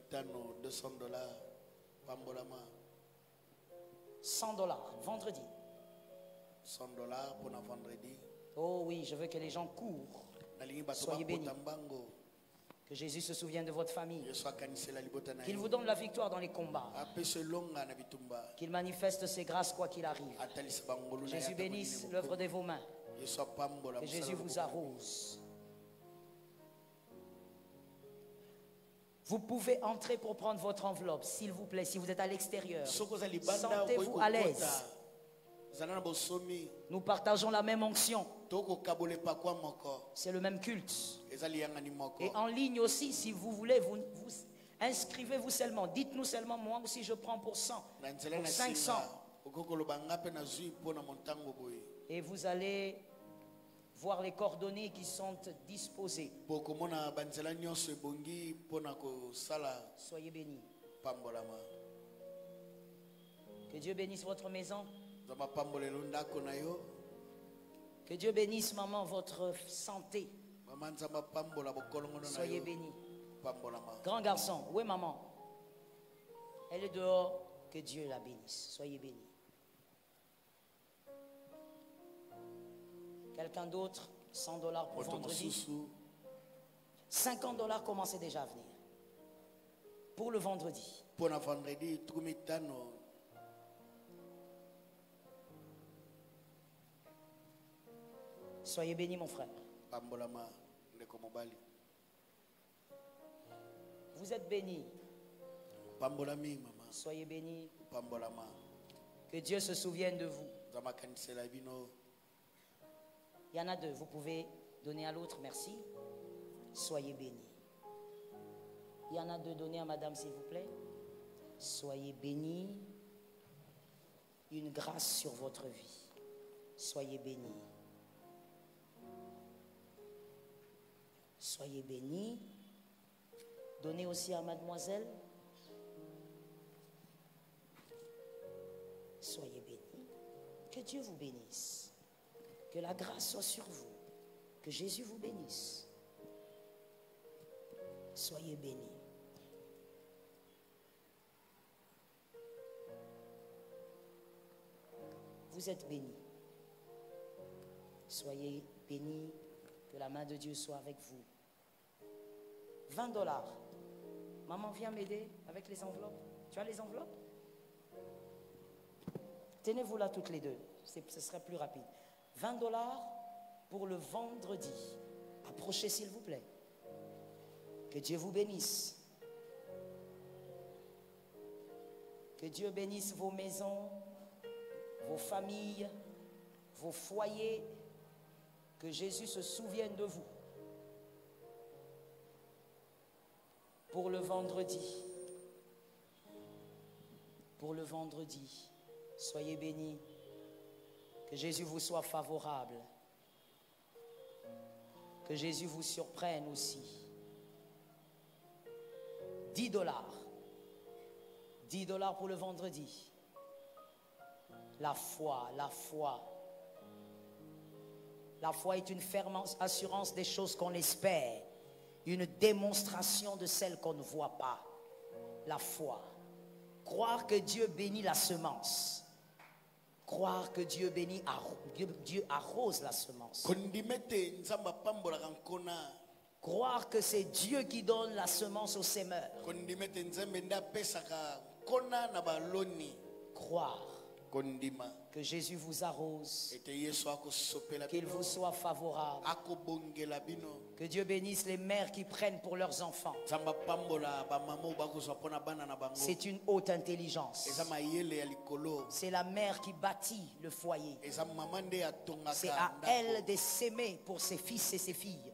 cent dollars, vendredi. cent dollars pour le vendredi. Oh oui, je veux que les gens courent. Soyez bénis. Que Jésus se souvienne de votre famille. Qu'il vous donne la victoire dans les combats. Qu'il manifeste ses grâces quoi qu'il arrive. Jésus bénisse l'œuvre de vos mains. Que Jésus vous arrose. Vous pouvez entrer pour prendre votre enveloppe, s'il vous plaît, si vous êtes à l'extérieur. Sentez-vous à l'aise. Nous partageons la même onction. C'est le même culte. Et en ligne aussi, si vous voulez, vous, vous inscrivez-vous seulement. Dites-nous seulement, moi aussi je prends pour cent, pour cinq cents. Et vous allez voir les coordonnées qui sont disposées. Soyez bénis. Que Dieu bénisse votre maison. Que Dieu bénisse, maman, votre santé. Soyez bénis. Grand garçon, où est maman? Elle est dehors. Que Dieu la bénisse. Soyez bénis. Quelqu'un d'autre? cent dollars pour vendredi. cinquante dollars commencez déjà à venir. Pour le vendredi. Pour le vendredi, soyez béni, mon frère. Vous êtes béni. Soyez béni. Que Dieu se souvienne de vous. Il y en a deux. Vous pouvez donner à l'autre. Merci. Soyez béni. Il y en a deux. Donnez à madame, s'il vous plaît. Soyez béni. Une grâce sur votre vie. Soyez béni. Soyez bénis. Donnez aussi à mademoiselle. Soyez bénis. Que Dieu vous bénisse. Que la grâce soit sur vous. Que Jésus vous bénisse. Soyez bénis. Vous êtes bénis. Soyez bénis. Que la main de Dieu soit avec vous. vingt dollars. Maman, viens m'aider avec les enveloppes. Tu as les enveloppes? Tenez-vous là toutes les deux. Ce serait plus rapide. vingt dollars pour le vendredi. Approchez s'il vous plaît. Que Dieu vous bénisse. Que Dieu bénisse vos maisons, vos familles, vos foyers. Que Jésus se souvienne de vous. Pour le vendredi. Pour le vendredi. Soyez bénis. Que Jésus vous soit favorable. Que Jésus vous surprenne aussi. dix dollars. dix dollars pour le vendredi. La foi, la foi. La foi est une ferme assurance des choses qu'on espère. Une démonstration de celles qu'on ne voit pas. La foi. Croire que Dieu bénit la semence. Croire que Dieu bénit, Dieu arrose la semence. Croire que c'est Dieu qui donne la semence au semeur. Croire Que Jésus vous arrose. Qu'il vous soit favorable. Que Dieu bénisse les mères qui prennent pour leurs enfants. C'est une haute intelligence. C'est la mère qui bâtit le foyer. C'est à elle de s'aimer pour ses fils et ses filles.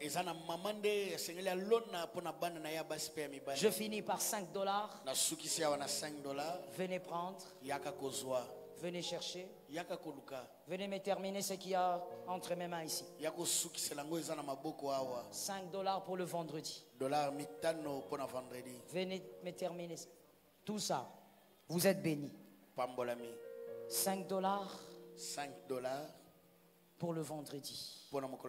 Je finis par cinq dollars. Venez prendre. Venez chercher. Venez me terminer ce qu'il y a entre mes mains ici. cinq dollars pour le vendredi. Venez me terminer tout ça. Vous êtes bénis. cinq dollars. cinq dollars pour le vendredi.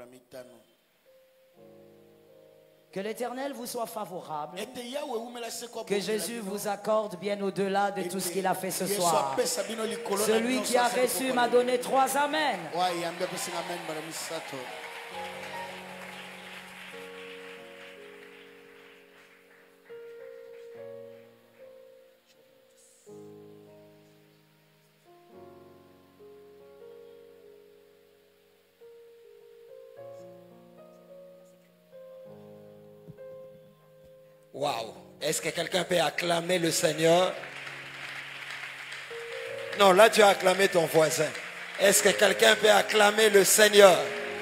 Que l'Éternel vous soit favorable. Que Jésus vous accorde bien au-delà de tout ce qu'il a fait ce soir. Celui qui a reçu m'a donné trois amen. Waouh! Est-ce que quelqu'un peut acclamer le Seigneur? Non, là tu as acclamé ton voisin. Est-ce que quelqu'un peut acclamer le Seigneur?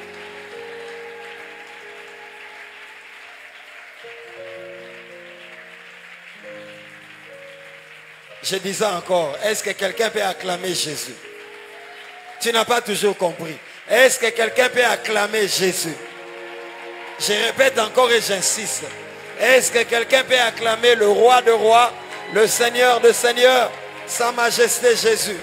Je disais encore, est-ce que quelqu'un peut acclamer Jésus? Tu n'as pas toujours compris. Est-ce que quelqu'un peut acclamer Jésus? Je répète encore et j'insiste. Est-ce que quelqu'un peut acclamer le roi de rois, le Seigneur de seigneurs, sa majesté Jésus?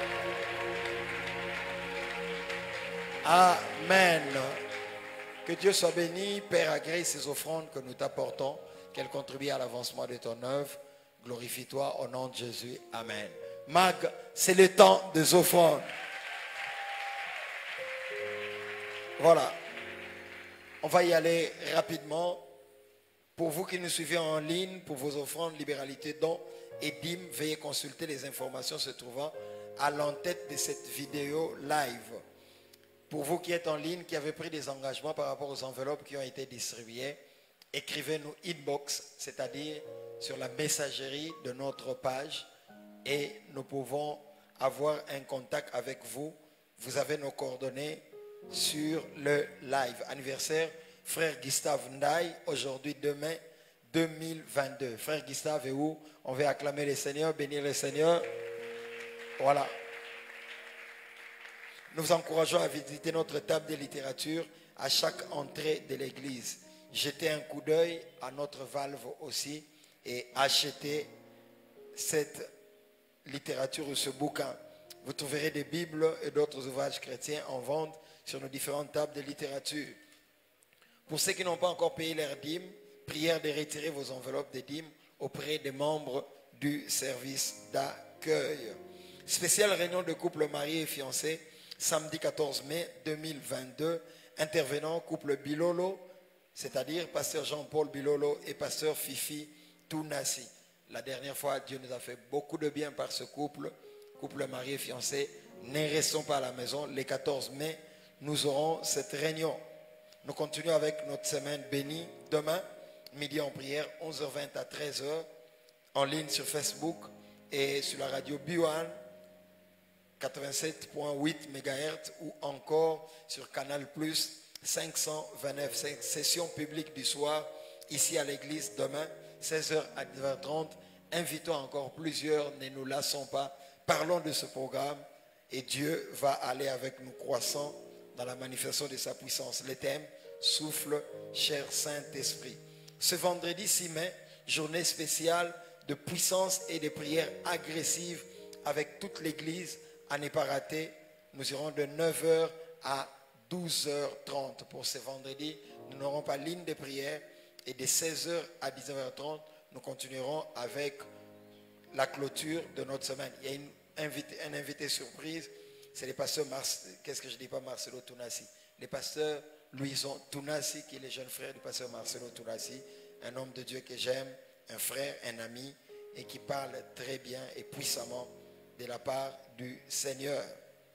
Amen. Que Dieu soit béni. Père, agrée ces offrandes que nous t'apportons, qu'elles contribuent à l'avancement de ton œuvre. Glorifie-toi au nom de Jésus. Amen. Mag, c'est le temps des offrandes. Voilà. On va y aller rapidement. Pour vous qui nous suivez en ligne, pour vos offrandes, libéralité, dons et dîmes, veuillez consulter les informations se trouvant à l'entête de cette vidéo live. Pour vous qui êtes en ligne, qui avez pris des engagements par rapport aux enveloppes qui ont été distribuées, écrivez-nous inbox, c'est-à-dire sur la messagerie de notre page, et nous pouvons avoir un contact avec vous. Vous avez nos coordonnées sur le live. Anniversaire Frère Gustave Ndaï, aujourd'hui, demain, deux mille vingt-deux. Frère Gustave est où? On va acclamer le Seigneur, bénir le Seigneur. Voilà. Nous vous encourageons à visiter notre table de littérature à chaque entrée de l'église. Jetez un coup d'œil à notre valve aussi et achetez cette littérature ou ce bouquin. Vous trouverez des Bibles et d'autres ouvrages chrétiens en vente sur nos différentes tables de littérature. Pour ceux qui n'ont pas encore payé leurs dîmes, prière de retirer vos enveloppes de dîmes auprès des membres du service d'accueil. Spéciale réunion de couple marié et fiancé, samedi quatorze mai deux mille vingt-deux. Intervenant couple Bilolo, c'est-à-dire pasteur Jean-Paul Bilolo et pasteur Fifi Tounassi. La dernière fois, Dieu nous a fait beaucoup de bien par ce couple, couple marié et fiancé. Ne restons pas à la maison. Le quatorze mai, nous aurons cette réunion. Nous continuons avec notre semaine bénie. Demain, midi en prière, onze heures vingt à treize heures, en ligne sur Facebook et sur la radio B un quatre-vingt-sept virgule huit mégahertz ou encore sur Canal Plus cinq cent vingt-neuf. Session publique du soir ici à l'église demain, seize heures à dix heures trente. Invitons encore plusieurs, ne nous lassons pas. Parlons de ce programme et Dieu va aller avec nous croissant dans la manifestation de sa puissance. Le thème, souffle, cher Saint-Esprit. Ce vendredi six mai, journée spéciale de puissance et de prières agressives avec toute l'église à ne pas rater. Nous irons de neuf heures à douze heures trente. Pour ce vendredi, nous n'aurons pas ligne de prière et de seize heures à dix-neuf heures trente, nous continuerons avec la clôture de notre semaine. Il y a une invité, un invité surprise. C'est le pasteur Marcelo, qu'est-ce que je dis pas Marcelo Tounassi, le pasteur Louison Tounassi, qui est le jeune frère du pasteur Marcelo Tounassi, un homme de Dieu que j'aime, un frère, un ami, et qui parle très bien et puissamment de la part du Seigneur.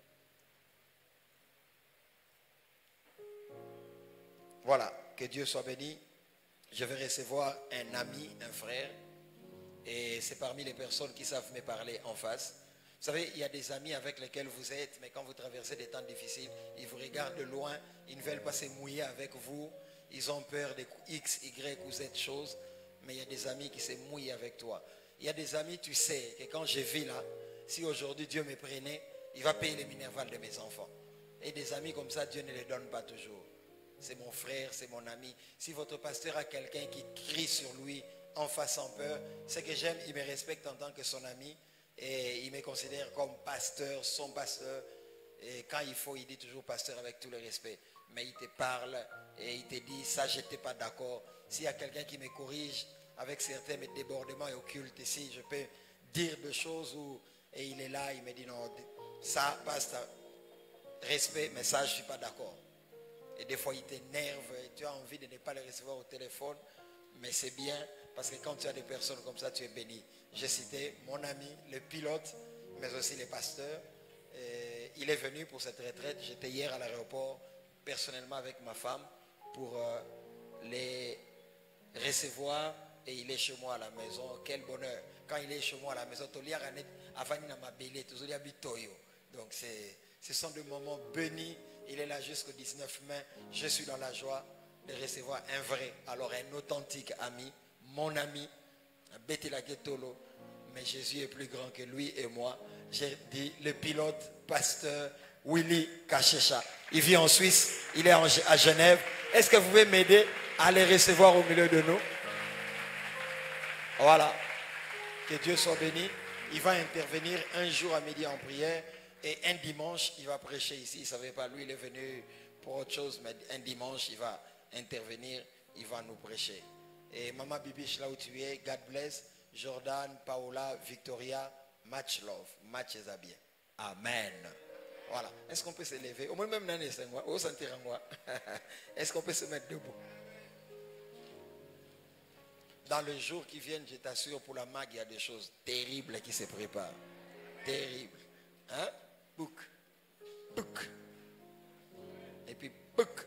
Voilà, que Dieu soit béni. Je vais recevoir un ami, un frère. Et c'est parmi les personnes qui savent me parler en face. Vous savez, il y a des amis avec lesquels vous êtes, mais quand vous traversez des temps difficiles, ils vous regardent de loin, ils ne veulent pas se mouiller avec vous. Ils ont peur de X, Y ou Z choses. Mais il y a des amis qui se mouillent avec toi. Il y a des amis, tu sais, que quand je vis là, si aujourd'hui Dieu me prenait, il va payer les minervales de mes enfants. Et des amis comme ça, Dieu ne les donne pas toujours. C'est mon frère, c'est mon ami. Si votre pasteur a quelqu'un qui crie sur lui en face en peur, c'est que j'aime, il me respecte en tant que son ami et il me considère comme pasteur, son pasteur. Et quand il faut, il dit toujours pasteur avec tout le respect. Mais il te parle et il te dit, ça, je n'étais pas d'accord. S'il y a quelqu'un qui me corrige avec certains débordements et occultes ici, je peux dire des choses où, et il est là, il me dit non, ça, pasteur, respect, mais ça, je ne suis pas d'accord. Et des fois, il t'énerve et tu as envie de ne pas le recevoir au téléphone. Mais c'est bien parce que quand tu as des personnes comme ça, tu es béni. J'ai cité mon ami, le pilote, mais aussi le pasteur. Et il est venu pour cette retraite. J'étais hier à l'aéroport, personnellement avec ma femme, pour euh, les recevoir. Et il est chez moi à la maison. Quel bonheur. Quand il est chez moi à la maison, donc ce sont des moments bénis. Il est là jusqu'au dix-neuf mai. Je suis dans la joie de recevoir un vrai, alors un authentique ami, mon ami, Betela Getolo. Mais Jésus est plus grand que lui et moi. J'ai dit le pilote, pasteur Willy Kachecha. Il vit en Suisse, il est à Genève. Est-ce que vous pouvez m'aider à les recevoir au milieu de nous? Voilà. Que Dieu soit béni. Il va intervenir un jour à midi en prière. Et un dimanche, il va prêcher ici. Il ne savait pas, lui, il est venu pour autre chose. Mais un dimanche, il va intervenir. Il va nous prêcher. Et Maman Bibiche, là où tu es, God bless. Jordan, Paola, Victoria, much love. Much is bien. Amen. Voilà. Est-ce qu'on peut se lever? Au moins, même dans les cinq mois. Est-ce qu'on peut se mettre debout? Dans le jour qui vient, je t'assure, pour la mague, il y a des choses terribles qui se préparent. Terribles. Hein? Bouk. Bouk. Et puis bouk.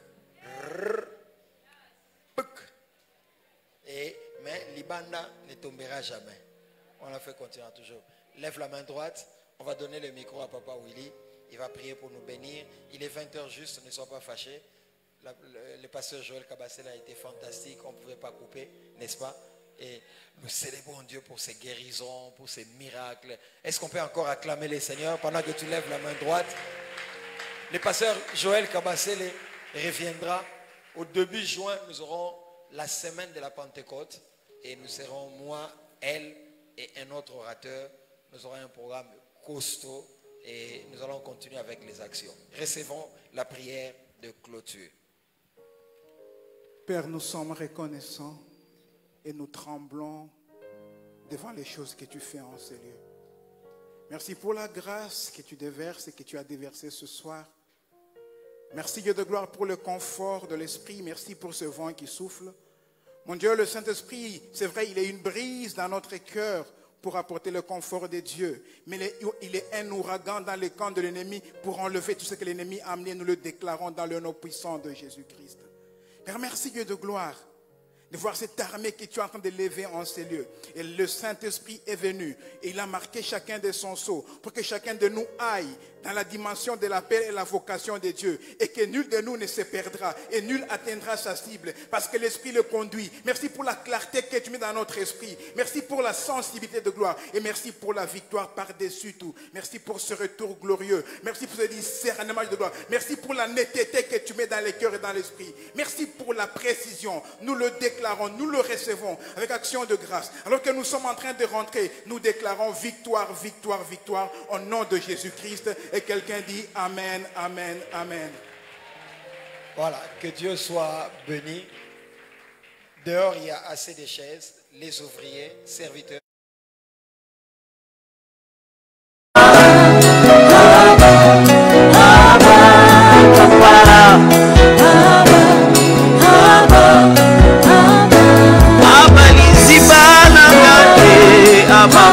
Bouk. Et, mais l'Ibanda ne tombera jamais. On la fait continuer toujours. Lève la main droite. On va donner le micro à Papa Willy. Il va prier pour nous bénir. Il est vingt heures juste, ne sois pas fâchés. La, le, le pasteur Joël Kabassel a été fantastique. On ne pouvait pas couper, n'est-ce pas? Et nous célébrons Dieu pour ses guérisons, pour ses miracles. Est-ce qu'on peut encore acclamer les Seigneurs pendant que tu lèves la main droite? Le pasteur Joël Kabassel reviendra. Au début juin, nous aurons la semaine de la Pentecôte. Et nous serons, moi, elle et un autre orateur. Nous aurons un programme costaud. Et nous allons continuer avec les actions. Recevons la prière de clôture. Père, nous sommes reconnaissants. Et nous tremblons devant les choses que tu fais en ces lieux. Merci pour la grâce que tu déverses et que tu as déversée ce soir. Merci Dieu de gloire pour le confort de l'esprit. Merci pour ce vent qui souffle. Mon Dieu, le Saint-Esprit, c'est vrai, il est une brise dans notre cœur pour apporter le confort de Dieu. Mais il est un ouragan dans les camps de l'ennemi pour enlever tout ce que l'ennemi a amené. Nous le déclarons dans le nom puissant de Jésus-Christ. Père, merci Dieu de gloire de voir cette armée que tu es en train de lever en ces lieux. Et le Saint-Esprit est venu. Et il a marqué chacun de son sceau pour que chacun de nous aille dans la dimension de l'appel et la vocation de Dieu. Et que nul de nous ne se perdra. Et nul atteindra sa cible. Parce que l'Esprit le conduit. Merci pour la clarté que tu mets dans notre esprit. Merci pour la sensibilité de gloire. Et merci pour la victoire par-dessus tout. Merci pour ce retour glorieux. Merci pour ce discernement de gloire. Merci pour la netteté que tu mets dans les cœurs et dans l'esprit. Merci pour la précision. Nous le déclarons. Nous le recevons avec action de grâce. Alors que nous sommes en train de rentrer, nous déclarons victoire, victoire, victoire au nom de Jésus-Christ. Et quelqu'un dit Amen, Amen, Amen. Voilà, que Dieu soit béni. Dehors, il y a assez de chaises. Les ouvriers, serviteurs. Abba